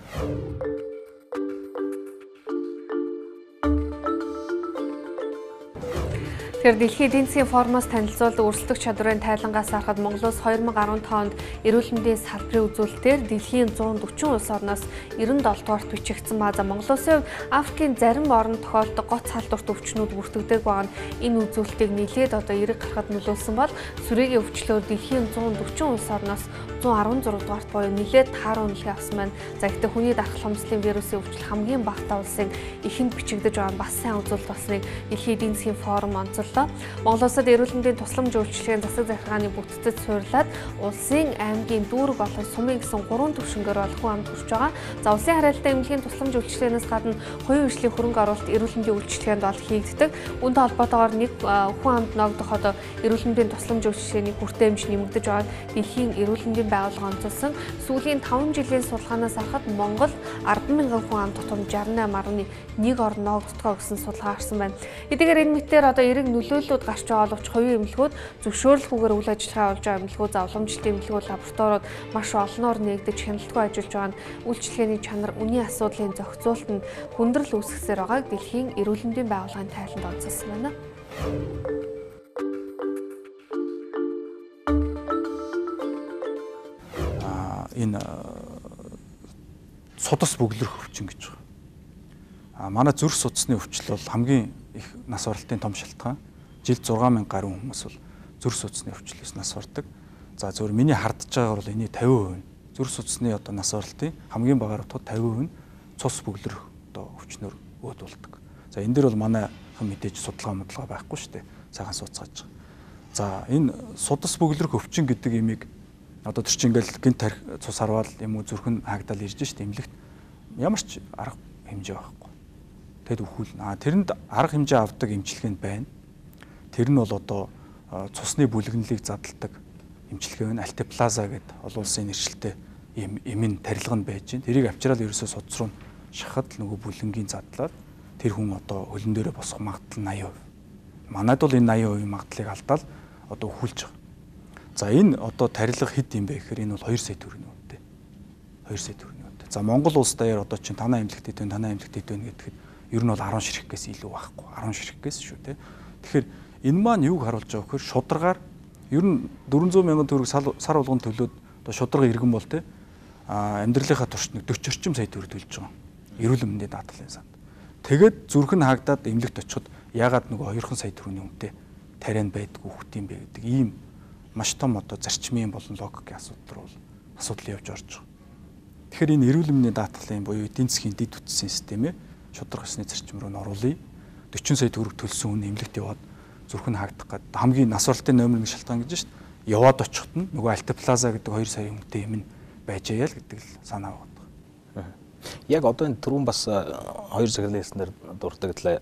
Тэгэхээр дэлхийн эдийн засгийн форумоос танилцуулдаг өрсөлдөх чадварын тайлангаас харахад Монголоос two thousand twelve онд эрүүл мэндийн салбарын үзүүлэлтээр дэлхийн one hundred forty улс орноос ninety-seven дугаарт бичигдсэн ба за Монголоос Африкийн зарим оронд тохиолдог гоц халдварт өвчнүүд бүртгэдэг байгаа нь энэ үзүүлэлтийг нэлээд одоо эрэг гарахад нөлөөлсөн бол сүрээгийн өвчлөөр дэлхийн one hundred forty улс орноос one hundred sixteen дугаарт буюу нэлээд тааруу үнэлгээ авсан байна. За гэхдээ хүний дарах хомслын вирусын өвчл хамгийн багтаа улсын эхэнд бичигдэж байгаа нь бас сайн үзүүлэлт болсныг дэлхийн эдийн засгийн форум онцоллоо. Монголоосд эрүүл мэндийн тусламж үйлчилгээний засаг захиргааны бүтцэд суйрлаад улсын аймгийн дүүрэг болон сумын гэсэн гурван төвшнгөөр бол хүн амд хүрч байгаа. За улсын харьяалалтай эмнэлгийн тусламж үйлчилгээнээс гадна хоёрын хөгжлийн хөрөнгө оруулалт эрүүл мэндийн үйлчилгээнд бол хийгддэг. Үүнтэй холбоотойгоор нэг хүн амд ногдох одоо эрүүл мэндийн тусламж үйлчилгээний хүртээ хэмжээ нэмэгдэж байгаа дэлхийн эрүүл мэндийн байгууллага онцолсон. Сүүлийн five жилийн судалгаанаас харахад Монгол ten thousand хүн амд тутам sixty-eight point one орн ногддгоо гэсэн судалгаа гарсан байна. Эдгээр энэ мэтээр одоо эрэг нөлөөллүүд гарч байгаа боловч хувийн эмнэлгүүд зөвшөөрлөхгүйгээр үйл ажиллагаа явуулж байгаа эмнэлгүүд за уламжлалт эмнэлгүүд лабораториуд маш олноор нэгдэж хяналтгүй ажиллаж байгаа нь үйлчлэгээний чанар үнийн асуудлын зохицуултанд хүндрэл үүсгэсээр байгааг дэлхийн эрүүл мэндийн байгууллагын тайланд онцолсон байна. Энэ судас бөглөрөх өвчин гэж байна. А манай зүрх судасны өвчл бол хамгийн их нас баралтын том шалтгаан. Жилд six thousand гаруй хүмүүс бол зүрх судасны өвчлөөс нас бардаг. За зөвөр миний хардж байгаагаар бол энэ fifty percent зүрх судасны одоо нас баралтын хамгийн багаар тод fifty percent цус бөглөрөх одоо өвчнөр өөдүүлдэг. За энэ дээр бол манайхан мэдээж судалгаа модлого байхгүй шүү дээ. Цагаан сууцгааж байгаа. За энэ судас бөглөрөх өвчин гэдэг имийг одоо тэр чинь ингээл гинт тарих цус харвал юм уу зүрх нь хаагдал ирж штэ эмнэлэгт ямар ч арга хэмжээ байхгүй. Тэгэд өхүүлнэ. А тэрэнд арга хэмжээ авдаг эмчилгээнд байна. Тэр нь бол одоо цусны бүлэгнэлийг задалдаг эмчилгээ байна. Альтеплаза гэдэг олон улсын нэршилтэй эмийн тарилга нь байж байна. Тэрийг авчирал ерөөсөө судас руу шахад нөгөө бүлэнгийн задлаад тэр хүн одоо хөлн дээрээ босох магадлал eighty percent. Манайд бол энэ eighty percent магадлалыг алдаал одоо өхүүлж байгаа. За энэ одоо тарилга хэд юм бэ гэхээр энэ бол two сая төгрөгийн үнэтэй. two сая төгрөгийн үнэтэй. За Монгол улс даяар одоо чинь танаа эмнэлэгт хэд вэ, танаа эмнэлэгт хэд вэ гэхэд ер нь бол ten ширхгээс илүү байхгүй. ten ширхгээс шүү те. Тэгэхээр энэ маань юуг харуулж байгаа гэхээр шударгаар ер нь four hundred мянган төгрөг сар болгон төлөөд одоо шударга иргэн бол те а амьдралынхаа туршид forty орчим сая төгрөг төлж байгаа. Эрүүл мэндийн даатгалын санд. Тэгээд зүрх нь хаагдаад эмнэлэгт очиход ягаад нөгөө two сая төгрөгийн үнэтэй тарианд байдгүй хүүхдийн бэ гэдэг ийм маш том одоо зарчмын болон логикийн асуудал руу асуудал явж орж байгаа. Тэгэхээр энэ эрүүл мэндийн даатгалын буюу эдийн засгийн дэд үтсийн системээ шударга ёсны зарчим руу н оруулъя. forty сая төгрөг төлсөн хүн эмнэлэгт яваад зүрх нь хаагдах гэдэг хамгийн нас баралтын номер нэг шалтгаан гэж шүү дээ. Яваад очиход нь нөгөө альтеплаза гэдэг two сая үнэтэй юм нь байж аяа л гэдэг л санаа байна. Яг одоо энэ түрүүн бас хоёр захирлын хэлснээр дурддагдлаа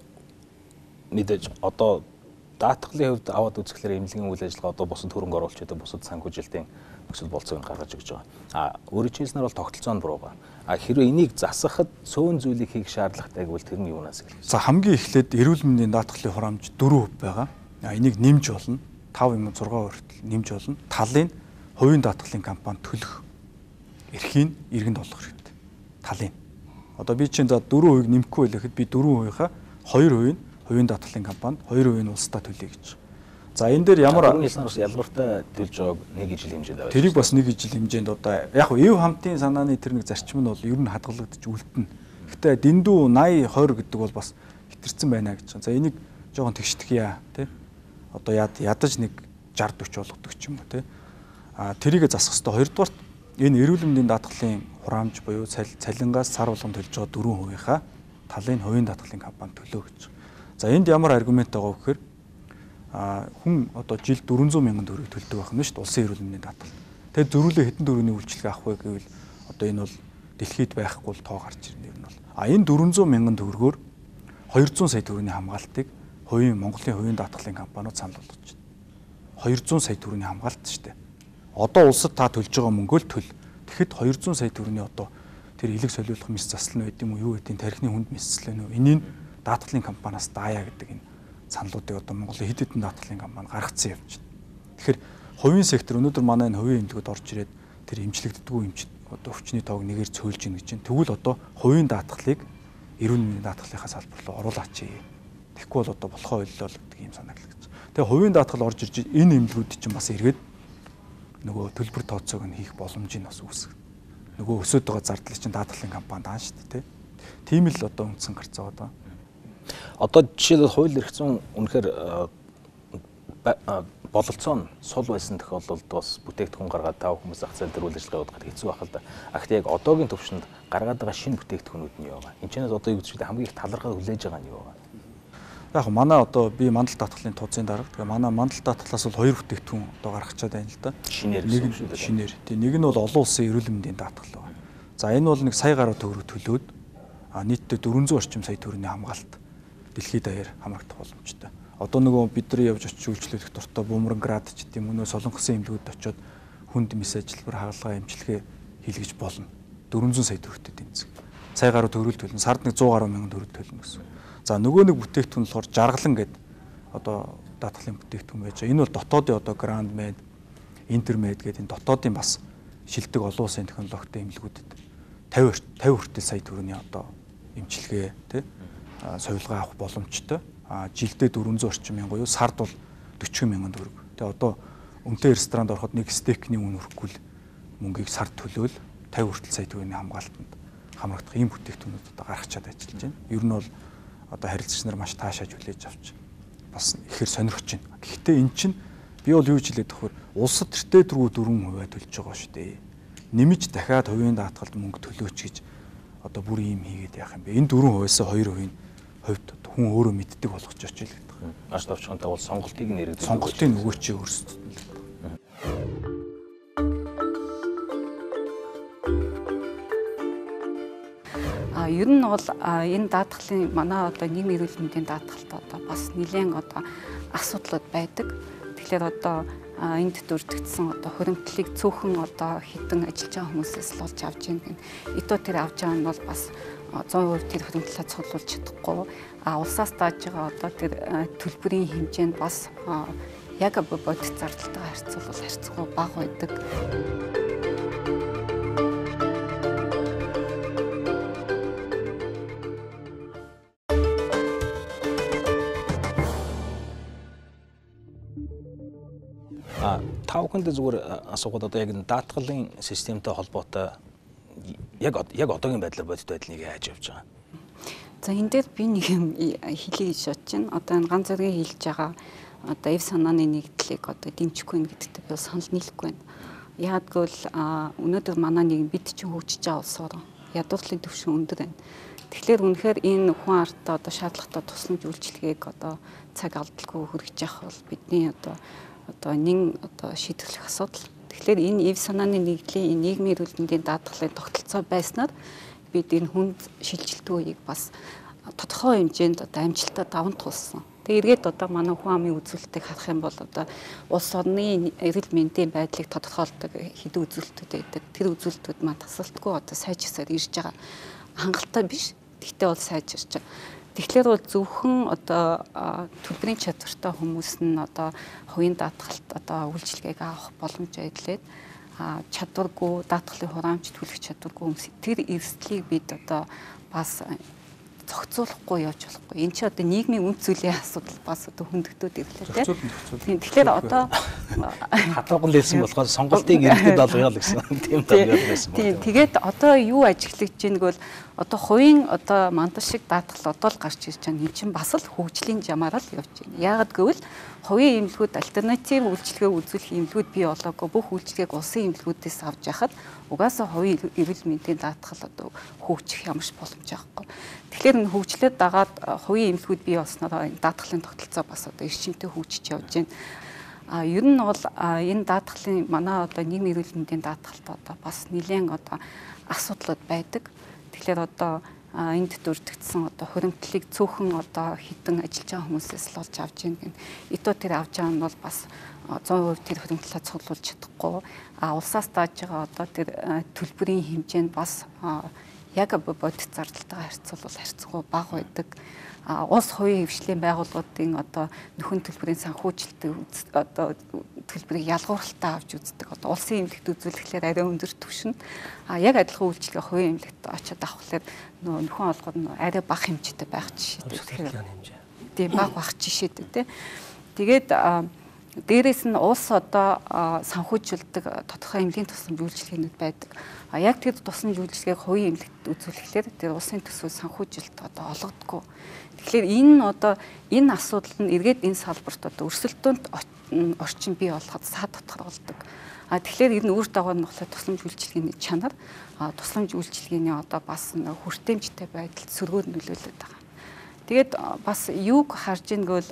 мэдээж одоо даатгалын хувьд аваад үзэхлээр эмнэлгийн үйл ажиллагаа одоо бусад хөрөнгө оруулалт гэдэг бусад санхүүжилтийн нөхцөл болцоог гаргаж өгч байгаа. А өөрөөр хэлснээр бол тогтолцоо нь буруу байна. А хэрвээ энийг засахад цөөн зүйлийг хийх шаардлагатай гэвэл тэр нь юунаас эхэлж? За хамгийн эхлээд эрүүл мэндийн даатгалын хураамж four percent байгаа. А энийг нэмж болно. five юм six хүртэл нэмж болно. Талын хувийн даатгалын компани төлөх эрхийг иргэнд олгох хэрэгтэй. Талын. Одоо би чинь за four percent нэмэхгүй байлаа гэхэд би four percent-ийнхаа two percent хувийн даатгалын компани two percent нь улсдаа төлье гэж. За энэ дээр ямар хэлснээр ялгууртай төлж байгааг нэг ижил хэмжээнд аваад. Тэрийг бас нэг ижил хэмжээнд одоо яг нь эв хамтын санааны тэр нэг зарчим нь бол ер нь хадгалагдаж үлдэнэ. Гэхдээ дэндүү eighty twenty гэдэг бол бас хэтэрсэн байна гэж. За энийг жоохон тэгшдэхье тий. Одоо яд ядаж нэг sixty forty болгодог ч юм уу тий. А тэрийг засах хэрэгтэй. Хоёрдугаарт энэ эрүүл мэндийн даатгалын хураамж буюу цалингаас сар болгон төлж байгаа four percent-ийнхаа талын хувийн даатгалын компани төлөө гэж. За энд ямар аргумент байгаа вэ гэхээр а хүн одоо жилд four hundred мянган төгрөг төлдөг байх нь шүү дээ улсын эрүүл мэндийн даатгал. Тэгээд зөрүүлээ хэдэн төгрөгийн үйлчилгээ авах вэ гэвэл одоо энэ бол дэлхийд байхгүй л тоо гарч ирнэ юм бол. А энэ four hundred мянган төгрөгөөр two hundred сая төгрөгийн хамгаалтыг хувийн Монголын хувийн даатгалын компаниуд санал болгож байна. two hundred сая төгрөгийн хамгаалт шүү дээ. Одоо улсад та төлж байгаа мөнгөөл төл. Тэгэхэд two hundred сая төгрөгийн одоо тэр илэг солиулах мэс заслан байд юм уу юу гэдэг тархины хүнд мэсэлэн үү энийг даатгалын компаниас даая гэдэг энэ саналуудыг одоо Монголын хэд хэдэн даатгалын компани гаргацсан явж байна. Тэгэхээр хувийн сектор өнөөдөр манай энэ хувийн эмнэлгүүд орж ирээд тэр эмчлэгддэггүй эмч одоо өвчний тоог нэгээр цөөлж ийн гэж байна. Тэгвэл одоо хувийн даатгалыг эрүүл мэндийн даатгалынхаа салбар руу оруулаач. Тэгэхгүй бол одоо болохоо ойллоо гэдэг юм санааглаж. Тэгээ хувийн даатгал орж ирж энэ эмнэлгүүд чинь бас эргээд нөгөө төлбөр тооцоог нь хийх боломжийг бас үүсгэх. Нөгөө өсөд байгаа зардлыг чинь даатгалын компанид аан шүү дээ, тийм л одоо үндсэн гарц байгаа. Одоо жишээлбэл хууль эрх зүйн үнэхээр бололцоо нь сул байсан тохиолдолд бас бүтээгдэхүүн гаргаад тав хүмүүс зах зээл дээр үйл ажиллагаа явуулахад хэцүү байх л да. А гэхдээ яг одоогийн төвшөнд гаргаад байгаа шинэ бүтээгдэхүүнүүд нь юу вэ? Энд чинээс одоо юу гэж хэлээ хамгийн их талархал хүлээж байгаа нь юу вэ? Яг манай одоо би мандал даатгалын тооцооны дарга. Тэгээ манай мандал даатгалаас бол хоёр бүтээгдэхүүн одоо гаргачаад байна л да. Шинээр нэг нь шинээр. Тэгээ нэг нь бол олон улсын эрүүл мэндийн даатгал байна. За энэ бол нэг сая гаруй төгрөг төлөөд а нийтдээ дөрвөн зуун орчим сая төгрөгийн хамгаалалт дэлхийд даяар хамрагдах боломжтой. Одоо нөгөө бидний явж очиж үйлчлүүлэх дуртай Бумранград ч гэдэм өнөө солонгосын эмнэлгүүд очиод хүнд мис ажилбар хагалгаа эмчилгээ хийлгэж болно. дөрвөн зуун сая төгрөгтэй тэмцэх. Сая гаруй төгрөг төлнө. Сард нэг зуун гаруй мянган төгрөг төлнө гэсэн. За нөгөө нэг бүтээгдэхүүн болохоор жаргалан гэдэг одоо даатгалын бүтээгдэхүүн байж байгаа. Энэ бол дотоодын одоо Grand Med, Intermed гэдэг энэ дотоодын бас шилдэг олон улсын технологитой эмнэлгүүдэд тавин хүртэл сая төгрөгийн одоо эмчилгээ тий совилгаа авах боломжтой. А жилдээ дөрвөн зуун орчим мянган буюу сард бол дөрвөн мянган төгрөг. Тэгээ одоо өмтэй ресторанд ороход нэг стейкний үн өрөхгүй л мөнгийг сард төлөөл тавин хүртэл сая төгрөгийн хамгаалтанд хамрагдах ийм бүтээгдэхүүнүүд одоо гаргачаад ажиллаж байна. Ер нь бол одоо харилцагч нар маш таашааж хүлээж авч бас ихээр сонирхож байна. Гэхдээ эн чинь би бол юу гэж хэлээд тахвар улсад тэртээ дөрвөө дөрвөн хувиа төлж байгаа шүү дээ. Нэмж дахиад хувийн даатгалд мөнгө төлөөч гэж одоо бүр ийм хийгээд яах юм бэ? Энэ дөрвөн хувиасаа хоёр хувийн хувьд хүн өөрөө мэддэг болгож очил гэдэг. Маш товчхонтой бол сонголтыг нэрэгдэх. Сонголтын нөгөө чи өөрсдөд. А ер нь бол энэ даатгалын манай одоо нийгмийн эрүүл мэндийн даатгалт одоо бас нэлээд одоо асуудлууд байдаг. Тэгэхээр одоо энд дүрдэгдсэн одоо хоригдлыг цөөхөн одоо хитэн ажиллаж байгаа хүмүүсээс л олж авч яах гэн. Итөө тэр авч байгаа нь бол бас зуун хувь тэр хоригдлаа цуглуулж чадахгүй. А улсаас тааж байгаа одоо тэр төлбөрийн хэмжээнд бас яг бодит зардалтайгаа харьцуулбал харьцахгүй бага байдаг. А тав хүнд зүгээр асуугаад одоо яг энэ даатгалын системтэй холбоотой яг яг одоогийн байдлаар бодит байдлыг яаж явж байгаа? За энэ дээр би нэг юм хэлье гэж бодож байна. Одоо энэ ганц зэрэг хэлж байгаа одоо эв санааны нэгдлийг одоо дэмжихгүй нэ гэдэгт би санал нийлэхгүй байна. Яг гэвэл өнөөдөр манай нэг бид чинь хөгжиж байгаа улсаар ядуурлын түвшин өндөр байна. Тэгэхээр үнэхээр энэ хүн артаа одоо шаардлагатай тусламж үйлчилгээг одоо цаг алдалгүй хүргэж явах бол бидний одоо одоо нэн одоо шийдвэрлэх асуудал. Тэгэхээр энэ эв санааны нэгдлийн нийгмийн эрүүл мэндийн даатгалын тогтолцоо байснаар бид энэ хүнд шилжилтийн үеийг бас тодорхой хэмжээнд одоо амжилтад даван туулсан. Тэгээ эргээд одоо манай хүн амын үзүүлэлтийг харах юм бол одоо улс орны эрүүл мэндийн байдлыг тодорхойлдог хэдэн үзүүлэлтүүд байдаг. Тэр үзүүлэлтүүд маань тасралтгүй одоо сайжирсаар ирж байгаа хангалттай биш. Тэгтээ бол сайжирч байгаа. Тэгэхээр бол зөвхөн одоо төлбөрийн чадвартай хүмүүс нь одоо хувийн даатгалт одоо үйлчилгээг авах боломж байдлаад чадваргүй даатгалын хураамж төлөх чадваргүй хүмүүс тэр эрсдлийг бид одоо бас зохицуулахгүй явж болохгүй. Энэ чи одоо нийгмийн үн цэлийн асуудал бас одоо хөндөгдөд ирлээ тийм. Тэгэхээр одоо хатууган лсэн болохоор сонголтыг иргэдэд олгоё л гэсэн тийм тал байсан. Тийм. Тэгээд одоо юу ажиглаж байгааг бол одоо хувийн одоо мандал шиг даатгал одоо л гарч ирж байгаа. Энэ чинь бас л хөгжлийн жамаараа л явж байна. Яагаад гэвэл хувийн эмнэлгүүд альтернатив үйлчилгээ үзүүлэх эмнэлгүүд бий болоогүй бүх үйлчилгээг улсын эмнэлгүүдээс авч яхад угаасаа хувийн эрүүл мэндийн даатгал одоо хөгжих ямарч боломж байхгүй. Тэгэхээр энэ хөгжлөд дагаад хувийн эмнэлгүүд бий болсноор энэ даатгалын тогтолцоо бас одоо эрчимтэй хөгжиж явж байна. А ер нь бол энэ даатгалын манай одоо нийгмийн эрүүл мэндийн даатгалт одоо бас нэлээд одоо асуудлууд байдаг. Тэгэхээр одоо энд дүрдэгдсэн одоо хоригдлыг цөөхөн одоо хитэн ажиллаж байгаа хүмүүсээс л олж авч яах гэн. Итөө тэр авч байгаа нь бол бас зуун хувь тэр хоригдлаа цуглуулж чадахгүй. А улсаас тааж байгаа одоо тэр төлбөрийн хэмжээнд бас яг бодит зардалтайгаа харьцуулбал харьцахгүй бага байдаг. А улс хувийн хвшлийн байгууллагуудын одоо нөхөн төлбөрийн санхүүжилтийг одоо төлбөрийг ялгууралтаа авч үздэг. Одоо улсын эмнэлэгт үзүүлэхлээр арай өндөр түвшин. А яг адилхан үйлчилгээ хувийн эмнэлэгт очиод авахлаар нөө нөхөн олгод арай бага хэмжээтэй байх жишээтэй. Тэгэхээр тийм бага бах жишээтэй тий. Тэгээд дээрээс нь улс одоо санхүүжүүлдэг тодорхой эмнэлгийн тусламж үйлчилгээнүүд байдаг. А яг тэр тусламж үйлчилгээг хувийн эмнэлэгт үзүүлэхлээр тэр улсын төсвөө санхүүжилт одоо олгодгүй. Тэгэхээр энэ нь одоо энэ асуудал нь эргээд энэ салбарт одоо өрсөлдөөнд орчин бий болоход саад дотор болдог. А тэгэхээр энэ үр дагавар нь болохоор тусламж үйлчилгээний чанар, тусламж үйлчилгээний одоо бас хүртээмжтэй байдалд сөргөөр нөлөөлөд байгаа. Тэгээд бас юуг харж ийнгээл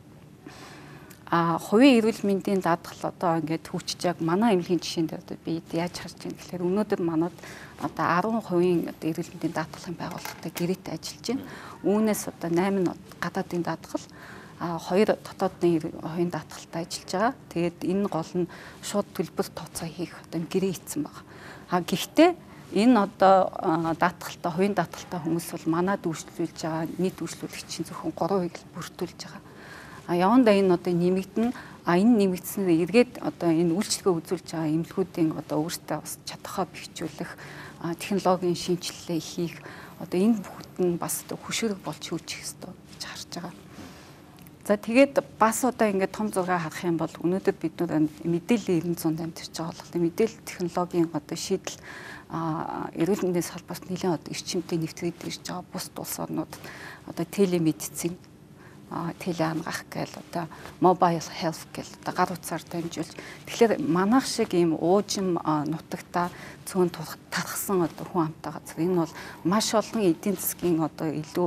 а хувийн эрүүл мэндийн даатгал одоо ингээд хөгжиж яг манай эмнэлгийн жишээнд одоо би яаж харж байна гэхээр өнөөдөр манад одоо арван хувийн одоо эрүүл мэндийн даатгалын байгууллагатай гэрээтэй ажиллаж байна. Үүнээс одоо найман нь гадаадын даатгал, а хоёр дотоодны хувийн даатгалтай ажиллаж байгаа. Тэгээд энэ гол нь шууд төлбөр тооцоо хийх одоо гэрээ хийсэн байна. А гэхдээ энэ одоо даатгалтай хувийн даатгалтай хүмүүс бол манад үйлчлүүлж байгаа нийт үйлчлүүлэгчийн зөвхөн гурван хувийг бүрдүүлж байгаа. А явандаа энэ одоо нэмэгдэн а энэ нэмэгдснээр эргээд одоо энэ үйлчлэгээ үзүүлж байгаа эмнэлгүүдийн одоо өөртөө бас чадхаа бэхжүүлэх технологийн шинжилгээ хийх одоо энэ бүгд нь бас одоо хөшөөрөг болж хөгжих ёстой гэж харж байгаа. За тэгээд бас одоо ингээд том зураг харах юм бол өнөөдөр бид нар мэдээллийн эрдэнэ зуунд амьдарч байгаа болохоор мэдээлэл технологийн одоо шийдэл эрүүл мэндийн салбарт нэлээд одоо эрчимтэй нэвтрээд ирж байгаа бус улс орнууд одоо телемедицин теле хангах гээл одоо mobile health гээл одоо гар утсаар дамжуулж тэгэхээр манайх шиг ийм уужим нутагта цөөн тархсан одоо хүн амтай газар энэ бол маш олон эдийн засгийн одоо илүү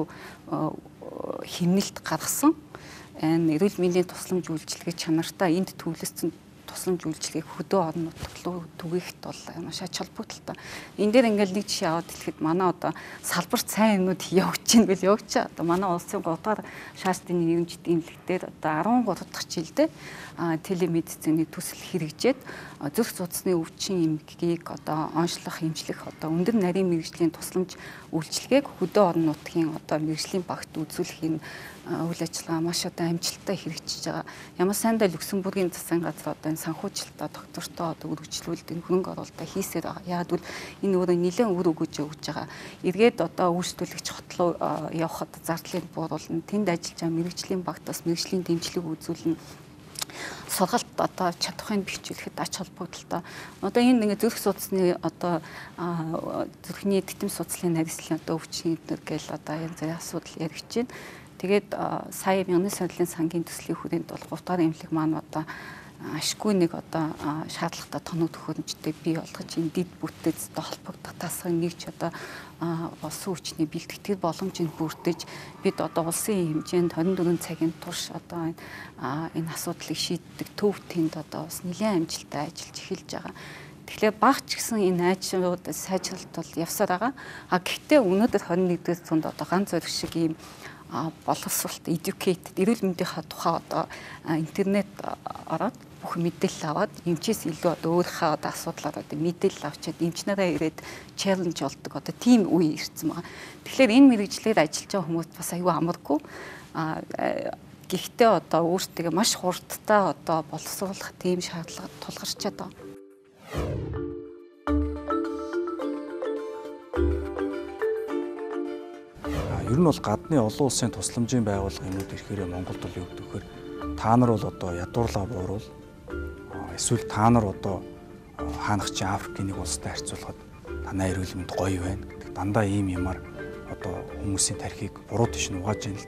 хэмнэлт гаргасан энэ эрүүл мэндийн тусламж үйлчилгээ чанартай энд төвлөсөн тусламж үйлчилгээг хөдөө орон нутаг руу түгээхт бол маш ач холбогдолтой. Энэ дээр ингээл нэг жишээ аваад хэлэхэд манай одоо салбарт сайн юмнууд явж гин бил явж чаа. Одоо манай улсын гурав дахь шаардлагын нэмжид эмнэлэгтэр одоо арван гурав дахь жилдээ телемедицины төсөл хэрэгжээд зүрх судасны өвчин эмгэгийг одоо онцлох, эмчлэх одоо өндөр нарийн мэрэгжлийн тусламж үйлчилгээг хөдөө орон нутгийн одоо мэрэгжлийн багт үзүүлэх энэ үйл ажиллагаа маш одоо амжилттай хэрэгжиж байгаа. Ямар сайндаа Люксембургийн засгийн газар одоо энэ санхүүжилтаа доктортой одоо үргэлжлүүлэлт энэ хөрөнгө оруулалтаа хийсээр байгаа. Яг бол энэ өөрөө нэлээд үр өгөж өгж байгаа. Эргээд одоо үйлчлүүлэгч хотлоо явахад зардлыг бууруулна. Тэнд ажиллаж байгаа мэрэгжлийн багтаас мэрэгжлийн дэмжлэг үзүүлнэ. Сургалт одоо чадхын бэхжүүлэхэд ач холбогдолтой. Одоо энэ ингээ зүрх судасны одоо зүрхний титэм судалгын нарийслын одоо өвчин эднэр гээл одоо янз бүрийн асуудал яригч байна. Тэгээд сая мянган сорилын сангийн төслийн хүрээнд бол гурав дахь эмнэлэг маань одоо ашгүй нэг одоо шаардлагатай тоног төхөөрөмжтэй бий болгож энэ дид бүтээцтэй холбогдох тасгын нэгж одоо улсын хүчний бэлтгэдэг боломжийг бүрдэж бид одоо улсын хэмжээнд хорин дөрвөн цагийн турш одоо энэ асуудлыг шийддэг төв тэнд одоо бас нэлээд амжилттай ажиллаж эхэлж байгаа. Тэгэхээр багч гэсэн энэ айчрууд сайжралт бол явсаар байгаа. А гэхдээ өнөөдөр хорин нэгдүгээр зуунд одоо ганц зориг шиг ийм боловсролт, educated, эрүүл мэндийнхаа тухай одоо интернет ороод бүх мэдээлэл аваад эмчээс илүү одоо өөрийнхөө одоо асуудлаар одоо мэдээлэл авчиад эмчнэрээ ирээд челленж болдог одоо тийм үе ирсэн байгаа. Тэгэхээр энэ мэрэгчлэр ажиллаж байгаа хүмүүс бас аюу амаргүй. А гэхдээ одоо өөртөө маш хурдтай одоо боловсруулах тийм шаардлага тулгарчаад байгаа. Ер нь бол гадны олон улсын тусламжийн байгууллага юмуд ирэхээр Монголд бол юу гэдэг вэхээр та нар бол одоо ядуурлаа бууруул эсвэл та нар одоо хаанахчийн Африкийн нэг улстай харьцуулахад танай эрүүл мэнд гоё байна гэдэг дандаа ийм юмар одоо хүмүүсийн тархийг буруу тийш нь угааж байна л.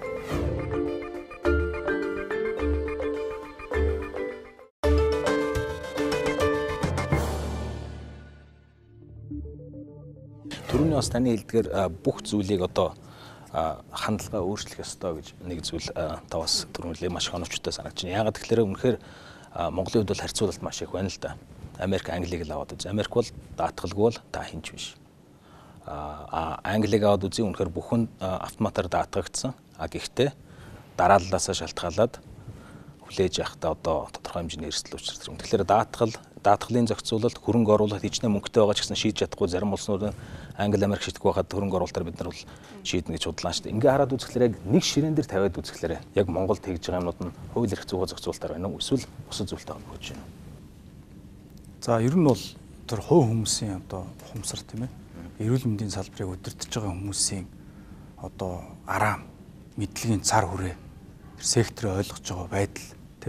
Түрүүний бас таны хэлдгээр бүх зүйлийг одоо хандлага өөрчлөх ёстой гэж нэг зүйл та бас түрүүлээ маш их оновчтой санагдаж байна. Яагаад тэгэхээр үнэхээр Монголын хувьд бол харьцуулалт маш их байна л да. Америк, Англиг л аваад үз. Америк бол даатгалгүй бол та хинч биш. А Англиг аваад үзье үнэхээр бүхэн автоматар даатгагдсан. А гэхдээ дарааллаасаа шалтгаалаад хүлээж явахдаа одоо тодорхой хэмжээний эрсдэл учирдаг. Тэгэхээр даатгал, даатгалын зохицуулалт, хөрөнгө оруулалт хичнээн мөнгөтэй байгаа ч гэсэн шийдэж чадахгүй зарим улсууд Англи, Америк шийдэхгүй байхад хөрөнгө оруулалтаар бид нар бол шийднэ гэж бодлоо шүү дээ. Ингээ хараад үзэхлээр яг нэг ширээн дээр тавиад үзэхлээр яг Монголд тэгж байгаа юмнууд нь хууль эрх зүйн зохицуулалтаар байна уу? Эсвэл бусад зүйлтэй холбогдож байна уу? За ер нь бол тэр хувь хүмүүсийн одоо ухамсар тийм ээ. Эрүүл мэндийн салбарыг удирдах байгаа хүмүүсийн одоо араам, мэдлэгийн цар хүрээ тэр секторыг ойлгож байгаа байдал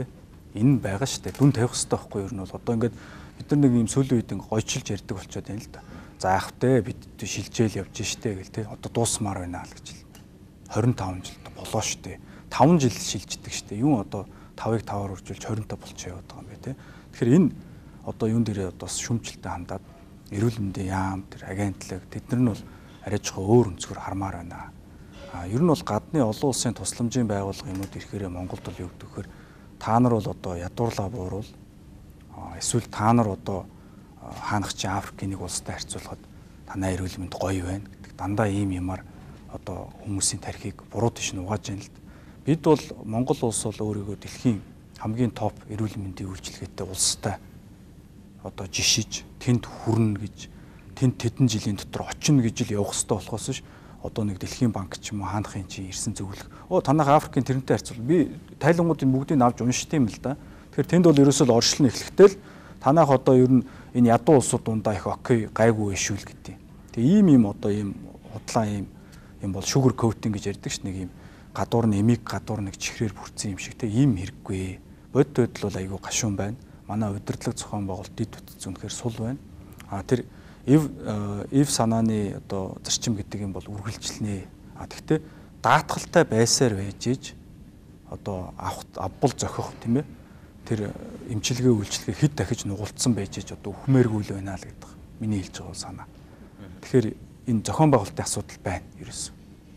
Энэ байгаа шүү дээ. Дүн тавих хэрэгтэй байхгүй юу? Ер нь бол одоо ингээд бид нар нэг юм сүүлийн үед ингээд гойчилж ярьдаг болчиход байна л да. За яах вэ? Бид шилжээл явж штэ гэл те. Одоо дуусмаар байна л гэж. хорин таван жил болоо штэ. таван жил шилждэг штэ. Юу одоо тавыг таваар үржүүлж хоринтой болчихоо яваад байгаа юм бэ те. Тэгэхээр энэ одоо юун дээрээ одоо шүмжлэлтэй хандаад эрүүл мэндийн яам тэр агентлаг тэд нар нь бол арай жоохон өөр өнцгөр хармаар байна. А ер нь бол гадны олон улсын тусламжийн байгууллагууд ирэхээр Монголд бол юу гэдэг вэ? Та нар бол одоо ядуурлаа буурвал эсвэл та нар одоо хаанахчийн Африкийн нэг улстай харьцуулахад танай эрүүл мэнд гоё байна гэдэг дандаа ийм юмар одоо хүмүүсийн тархийг буруу тийш нь угааж байна л да. Бид бол Монгол улс бол өөрийгөө дэлхийн хамгийн топ эрүүл мэндийн үйлчилгээтэй улстай одоо жишиж тэнд хүрнэ гэж тэнд тэдэн жилийн дотор очино гэж л явах хэрэгтэй болохоос ш одоо нэг дэлхийн банк ч юм уу хаанахын чи ирсэн зөвлөх. Оо танах Африкийн тэрнтэй харьцуул. Би тайлангуудын бүгдийг авч уншд юм л да. Тэгэхээр тэнд бол ерөөсөө оршлон эхлэхдээ л танах одоо ер нь энэ ядуу улсууд дундаа их окей гайгүй байшүүл гэдэг. Тэгээ ийм ийм одоо ийм худлаа ийм юм бол sugar coating гэж ярьдаг ш нэг ийм гадуур нь эмийг гадуур нэг чихрээр бүрдсэн юм шиг те ийм хэрэггүй. Бод бодол бол айгүй гашуун байна. Манай удирдлага зохион байгуулалт дид бүтц үнэхээр сул байна. А тэр ив ив санааны одоо зарчим гэдэг юм бол үргэлжлэнэ. А тэгтээ даатгалтай байсаар байж иж одоо авах авбал зохих тийм ээ. Тэр эмчилгээ үйлчлэгээ хэд дахиж нугуулцсан байж иж одоо хүмээргүүл байна л гэдэг. Миний хэлж байгаа санаа. Тэгэхээр энэ зохион байгуулалтын асуудал байна ерөөс.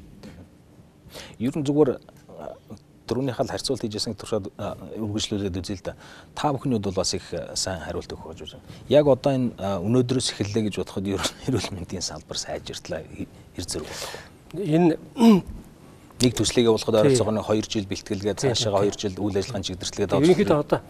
Ер нь зүгээр дөрөвнийхээ харьцуулт хийжсэн туршаад үргэлжлүүлээд үзье л да. Та бүхнүүд бол бас их сайн хариулт өгөх гэж байна. Яг одоо энэ өнөөдрөөс эхэллээ гэж бодоход ер нь эрүүл мэндийн салбар сайжиртлаа хэр зэрэг болох вэ? Энэ нэг төслийг явуулахад ойролцоогоор хоёр жил бэлтгэлгээд цаашаа хоёр жил үйл ажиллагааны чигдэрчлэгээд авах. Ерөнхийдөө одоо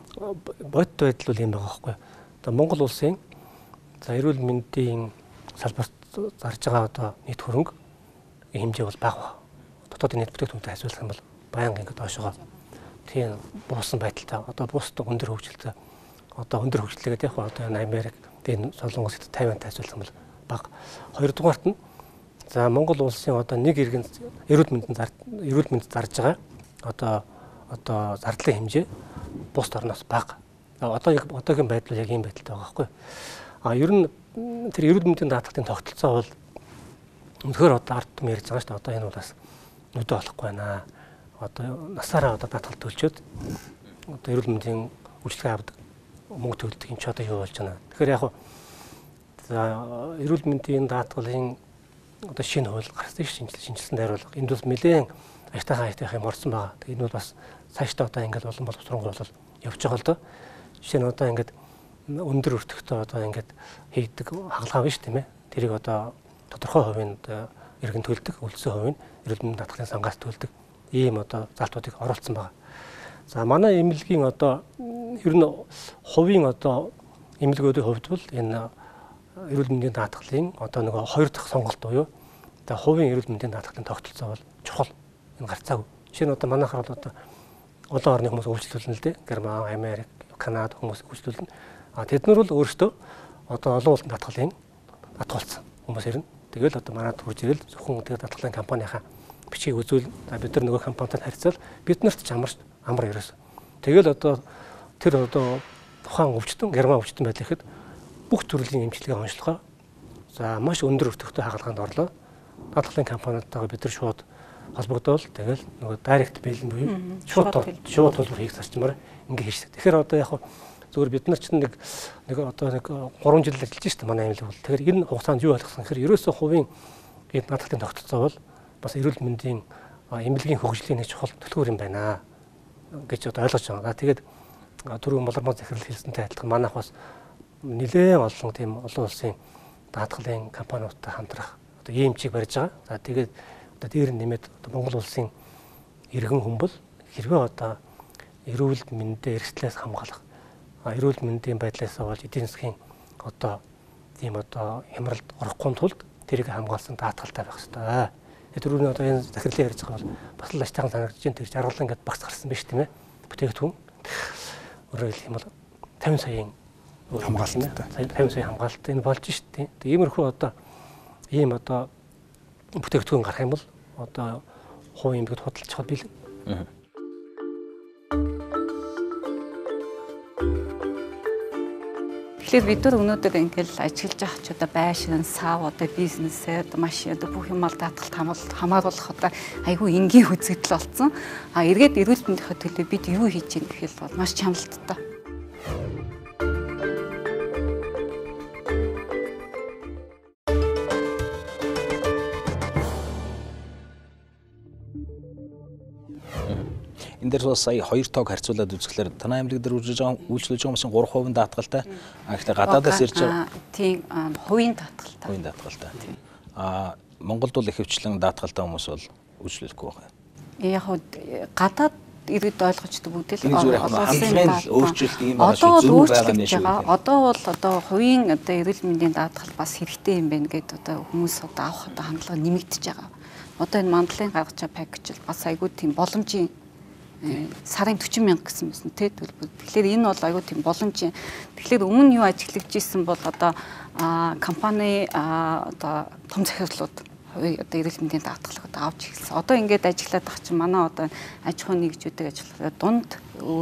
бод байдал бол юм байгаа байхгүй. Одоо Монгол улсын за эрүүл мэндийн салбарт зарж байгаа одоо нийт хөрөнгө хэмжээ бол бага. Дотоодын нийт бүтээгдэхүүнтэй харьцуулах юм бол баян ингээд доошоо тийм буусан байдалтай одоо бусдад өндөр хөгжилтэй одоо өндөр хөгжлөгээд яг одоо энэ Америк энэ Солонгос хэд Тайвантай харьцуулах юм бол бага. Хоёрдугаарт нь за Монгол улсын одоо нэг иргэн эрүүл мэндийн зар эрүүл мэнд зарж байгаа одоо одоо зардлын хэмжээ бусд орноос бага. Одоо яг одоогийн байдал яг ийм байдалтай байгаа байхгүй. А ер нь тэр эрүүл мэндийн даатгалтын тогтолцоо бол өнөхөр одоо ард түмэн ярьж байгаа шүү дээ. Одоо энэ бол бас нүдэ болохгүй байна. Одоо насаараа одоо даатгалт төлчөөд одоо эрүүл мэндийн үйлчлэгээ авдаг мөнгө төлдөг юм чи одоо юу болж байна. Тэгэхээр яг за эрүүл мэндийн даатгалын одоо шинэ хууль гарсан шүү шинжлэл шинжилсэн дайруулга. Энд бас нэлээд аятайхан аятайхан юм орсон байгаа. Тэгээ энэ бол бас цаашдаа одоо ингээд олон боловсрон бол явж байгаа л доо. Жишээ нь одоо ингээд өндөр өртөгтэй одоо ингээд хийдэг хагалгаа биш тийм ээ. Тэрийг одоо тодорхой хувийн иргэн төлдөг, үлдсэн хувийн эрүүл мэндийн даатгалын сангаас төлдөг ийм одоо залтуудыг оруулсан байгаа. За манай эмнэлгийн одоо ер нь хувийн одоо эмнэлгүүдийн хувьд бол энэ эрүүл мэндийн даатгалын одоо нөгөө хоёр дахь сонголт буюу одоо хувийн эрүүл мэндийн даатгалын тогтолцоо бол чухал энэ гарцаагүй. Жишээ нь одоо манайхаар бол одоо олон орны хүмүүс үйлчлүүлнэ л дээ. Герман, Америк, Канада хүмүүс үйлчлүүлнэ. А тэд нар бол өөрсдөө одоо олон улсын даатгалын даатгалсан хүмүүс ирнэ. Тэгэл одоо манайд хурж ирэл зөвхөн тэгээд даатгалын компанийнхаа бичгийг үзүүл бид нар нөгөө компанитай харьцал бид нарт ч амар амар ерөөс. Тэгэл одоо тэр одоо тухайн өвчтөн герман өвчтөн байл гэхэд бүх төрлийн эмчилгээ онцлогоо за маш өндөр өртөгтэй хагалгаанд орлоо. Даатгалын компаниудтайгаа бид нар шууд холбогдоод тэгэл нөгөө дайрект бэлэн буюу шууд шууд төлбөр хийх зарчмаар ингээ хийсэн. Тэгэхээр одоо яг зөвхөн бид нар ч нэг нэг одоо нэг гурван жил ажиллаж шүү дээ манай эмнэлэг бол. Тэгэхээр энэ хугацаанд юу ойлгосон гэхээр ерөөсөө хувийн энэ даатгалын тогтолцоо бол бас эрүүл мэндийн эмнэлгийн хөгжлийн нэг чухал төлхөр юм байна гэж одоо ойлгож байгаа. Тэгээд түрүүн болормоо захирал хэлсэнтэй адилхан манайх бас нэлээд олон тийм олон улсын даатгалын компаниудтай хамтрах одоо ийм чиг барьж байгаа. За тэгээд одоо дээр нь нэмээд Монгол улсын иргэн хүмбэл хэрвээ одоо эрүүл мэндийн эрсдлээс хамгаалах эрүүл мэндийн байдлаас болж эдийн засгийн одоо тийм одоо хямралд орохгүй тулд тэрийг хамгаалсан даатгалтай байх хэрэгтэй. Түрүүний одоо энэ захирлын ярьж байгаа бол бас л ач таахан санагдаж байна. Тэр жаргал ингээд багц гарсан биш тийм ээ. Бүтээгдэхүүн өөрөөр хэлэх юм бол тавин саяын хамгаалалттай. тавин сая хамгаалалт энэ болж шүү дээ. Тэгээ иймэрхүү одоо ийм одоо бүтээгдэхүүн гарах юм бол одоо хувийн эмнэлэгт худалдаж чад билээ. Тэгэхээр бид нар өнөөдөр ингээл ажиллаж байгаа ч одоо байшин, сав, одоо бизнесээ, одоо машин, одоо бүх юмар даатгалт хамааруулах одоо айгүй энгийн үзэгдэл болсон. А эргээд эрүүл мэндийнхээ төлөө бид юу хийж ийн гэхэл бол маш чамлалттай. Энд дээр бас сая хоёр тоог харьцуулаад үзэхлээр танай аймаг дээр үйлчлэж байгаа үйлчлэж байгаа хүмүүс гурван хувийн даатгалтай. А гэхдээ гадаадаас ирж байгаа тийм хувийн даатгалтай. Хувийн даатгалтай. А Монголд бол ихэвчлэн даатгалтай хүмүүс бол үйлчлүүлэхгүй байгаа. Яг хөө гадаад ирээд ойлгочтой бүгд л хамгийн өөрчлөлт ийм байгаа шүү зөв байгаа нь шүү. Одоо бол одоо хувийн одоо эрүүл мэндийн даатгал бас хэрэгтэй юм байна гэд одоо хүмүүс одоо авах одоо хандлага нэмэгдэж байгаа. Одоо энэ мандлын гаргаж байгаа пакэж бас айгүй тийм боломжийн сарын төрчим мянга гэсэн байсан тий төлбөр. Тэгэхээр энэ бол айгүй тийм боломжийн. Тэгэхээр өмнө юу ажиглагдж исэн бол одоо компани одоо том захирлууд одоо эрүүл мэндийн даатгалыг одоо авч эхэлсэн. Одоо ингээд ажиллаад байгаа чинь манай одоо аж ахуйн нэгжүүдийг ажиллах дунд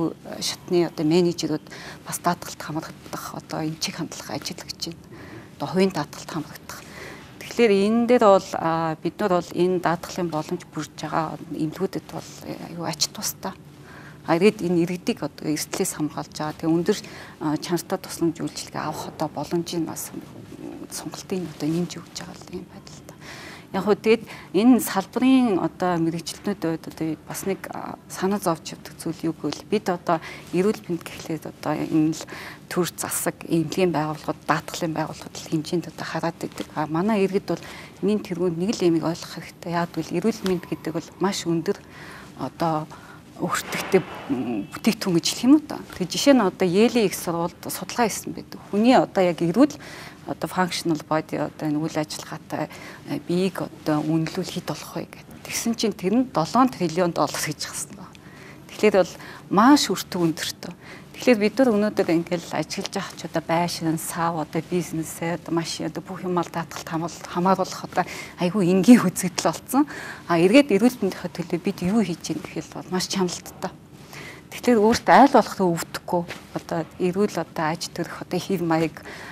шатны одоо менежерүүд бас даатгалд хамрагдах одоо эмчийг хандлах ажил гэж байна. Одоо хувийн даатгалд хамрагдах. Тэгэхээр энэ дээр бол бид нар бол энэ даатгалын боломж бүрж байгаа эмнэлгүүдэд бол аюу ач тустай. Хараад энэ иргэдийг одоо эрсдлээс хамгаалж байгаа. Тэгээ өндөр чанартай тусламж үйлчилгээ авах одоо боломжийг бас сонголтын одоо нэмж өгч байгаа юм байна л да. Яг хөө тэгээд энэ салбарын одоо мэрэгчлэнүүд одоо бас нэг санаа зовж явдаг зүйл юу гэвэл бид одоо эрүүл мэнд гэхлээр одоо энэ л төр засаг эмнэлгийн байгууллагууд даатгалын байгууллагууд хэмжээнд одоо хараад байдаг. А манай иргэд бол энэ тэргүүнд нэг л ямиг ойлгох хэрэгтэй. Яг бол эрүүл мэнд гэдэг бол маш өндөр одоо өөртөгтэй бүтээгдэхүүн гэж хэлэх юм уу та. Тэгээ жишээ нь одоо Yale их сургуульд судалгаа хийсэн байдаг. Хүний одоо яг эрүүл одоо functional body одоо энэ үйл ажиллагаатай биеийг одоо үнэлүүл хэд болох вэ гэдэг. Тэгсэн чинь тэр нь долоон триллион доллар гэж хэлсэн байна. Тэгэхээр бол маш өртөг өндөртөө. Тэгэхээр бид нар өнөөдөр ингээл ажиллаж байгаа ч одоо байшин, сав, одоо бизнесээ, одоо машин, одоо бүх юмар даатгалт хамааруулах одоо айгүй энгийн үзэгдэл болсон. А эргээд эрүүл мэндийнхээ төлөө бид юу хийж ийн гэхэл бол маш чамлалттай. Тэгэхээр өөртөө айл болохгүй өвдөхгүй одоо эрүүл одоо аж төрөх одоо хэв маяг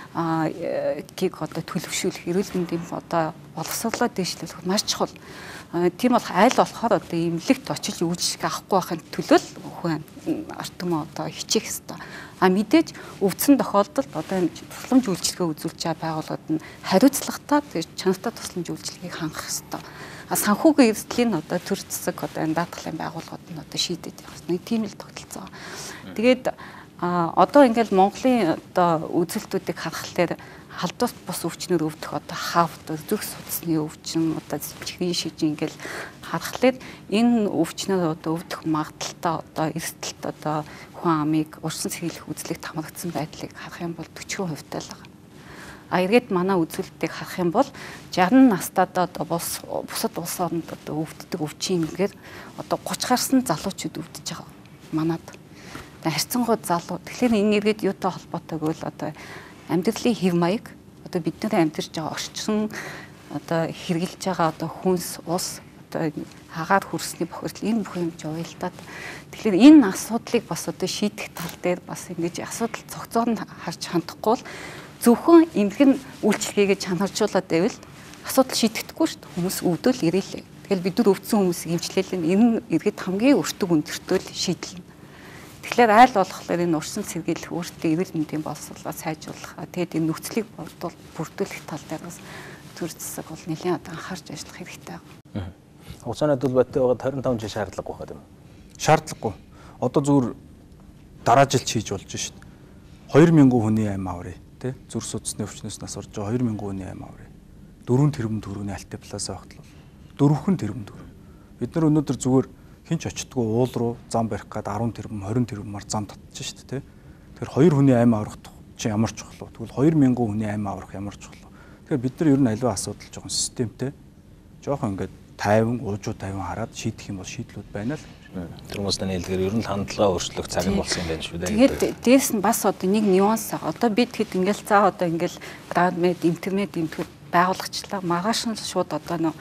а гиг одоо төлөвшүүлэх эрүүл мэндийн одоо боловсруулалтаа дэвшлүүлэх маш чухал. Тийм бол айл болохоор одоо эмнэлэгт очиж үйлчлэг авахгүй байхын төлөө хүн артмаа одоо хичээх ёстой. А мэдээж өвдсөн тохиолдолд одоо энэ тусламж үйлчлэгээ үзүүлж байгаа байгууллагууд нь хариуцлагатай тэгээд чанартай тусламж үйлчлэгийг хангах ёстой. А санхүүгийн эрсдлийн одоо төр засаг одоо энэ даатгалын байгууллагууд нь одоо шийдэж байгаа. Нэг тийм л тогтолцоо. Тэгээд а одоо ингээл Монголын одоо үзэлтүүдийг харахад халдварт бус өвчнөр өвдөх одоо хавд зүрх судасны өвчин одоо чихрийн шижин ингээл харахад энэ өвчнөр одоо өвдөх магадaltaа одоо эрсдэлт одоо хүн амыг урьдчилан сэргийлэх үзлэгт хамрагдсан байдлыг харах юм бол forty хувьтай л байгаа. А эргээд манай үзүүлэлтийг харах юм бол sixty настайдаа одоо бус бусад улс орнд одоо өвддөг өвчин ингээд одоо thirty гарсан залуучууд өвдөж байгаа манад. Харьцангуй залуу. Тэгэхээр энэ эргээд юутай холбоотой гэвэл одоо амьдралын хэв маяг одоо бидний амьдарч байгаа орчин одоо хэрэгжилж байгаа одоо хүнс ус одоо хагаар хүрсний бохирдол энэ бүх юм жуулдаад тэгэхээр энэ асуудлыг бас одоо шийдэх тал дээр бас ингэж асуудал цогцоор нь харж хандахгүй бол зөвхөн эмнэлгийн үйлчлэгээ чанаржуулаад байвал асуудал шийдэгдэхгүй шүү дээ. Хүмүүс өвдөл ирээлээ. Тэгэхээр бид нар өвдсөн хүмүүсийг эмчлээл нь энэ эргээд хамгийн өртөг өндөртөө л шийдэлнэ. Тэгэхээр айл болохоор энэ урьдчилан сэргийлэх өөртөө эрүүл мэндийн боловсруулалтаа сайжруулах тэгээд энэ нөхцөлийг бүрдүүлэх тал дээр бас төр засаг бол нэлээд одоо анхаарч ажиллах хэрэгтэй байна. Хугацааны төлбөртэй байгаа twenty-five жил шаардлагагүй хаа тийм үү? Шаардлагагүй. Одоо зүгээр дараа жил хийж болж шít. two thousand хүний аймаа аврыг тий зүрх судасны өвчнөөс нас орж байгаа two thousand хүний аймаа аврыг. four тэрбум төгрөгийн альтиплаас багтлал. four тэрбум төгрөг. Бид нар өнөөдөр зүгээр хинч очтгүй уул руу зам барих гээд ten тэрбум twenty тэрбумаар зам татчих шүү дээ. Тэгэхээр хоёр хүний аймаа аврах чинь ямар чухал вэ? Тэгвэл two thousand хүний аймаа аврах ямар чухал вэ? Тэгэхээр бид нар ер нь аливаа асуудал жоохон системтэй жоохон ингээд тайван уужуу тайван хараад шийдэх юм бол шийдлүүд байна л. Тэрмөөсөө нээлтгээр ер нь хандлага өөрчлөх цаг нь болсон юм байна шүү дээ. Тэгээд дээс нь бас одоо нэг нюанс байгаа. Одоо бид хэд ингээл цаа одоо ингээл градмед, интернет, интернет байгуулгачлаа. Маргааш нь шууд одоо нөө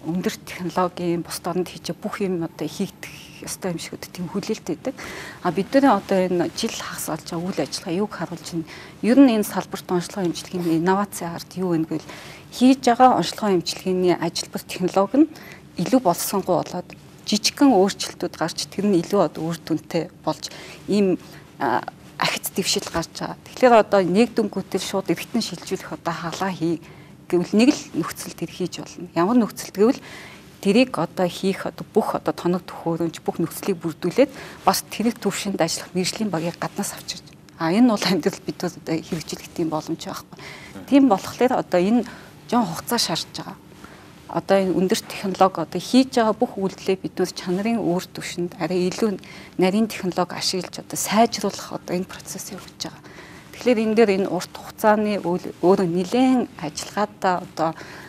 өндөр технологийн бусд орнд хийж бүх юм одоо хийгдэх ёстой юм шиг тийм хүлээлт өгдөг. А бидний одоо энэ жил хагас болж байгаа үйл ажиллагаа юуг харуулж байна? Ер нь энэ салбарт онцлогоо эмчилгээний инновацийн ард юу вэ гэвэл хийж байгаа онцлогоо эмчилгээний ажилбар технологи нь илүү болсонгуй болоод жижигхэн өөрчлөлтүүд гарч тэр нь илүү одоо үр дүнтэй болж ийм ахиц дэвшил гарч байгаа. Тэгэхээр одоо нэгдүнгүүтэл шууд эргэтэн шилжүүлэх одоо халаа хий гэвэл нэг л нөхцөл төр хийж болно. Ямар нөхцөл гэвэл тэрийг одоо хийх одоо бүх одоо тоног төхөөрөмж бүх нөхцөлийг бүрдүүлээд бас тэрэг төвшөнд ажиллах мэргэжлийн багийг гаднаас авчирч. А энэ бол амьдрал бид одоо хэрэгжүүлэх тийм боломж байхгүй. Тийм болохоор одоо энэ жон хугацаа шаардж байгаа. Одоо энэ өндөр технологи одоо хийж байгаа бүх үйлдэлээ бид нөр чанарын өөр түвшинд арай илүү нарийн технологи ашиглаж одоо сайжруулах одоо энэ процессыг хийж байгаа. Тэгэхээр энэ дээр энэ урт хугацааны өөрөө нэлээд ажиллагаатай одоо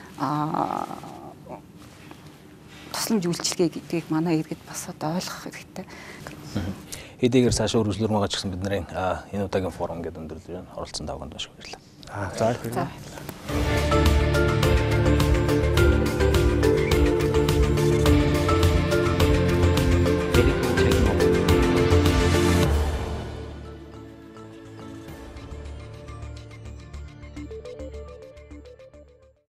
тусламж үйлчилгээ гэдгийг манай иргэд бас одоо ойлгох хэрэгтэй. Хэдийгээр цаашаа үргэлжлүүлмээр байгаа ч гэсэн бидний энэ удаагийн форум гэдэг өндөрлөж байна. Оролцсон тавганд маш их баярлалаа. Аа за баярлалаа.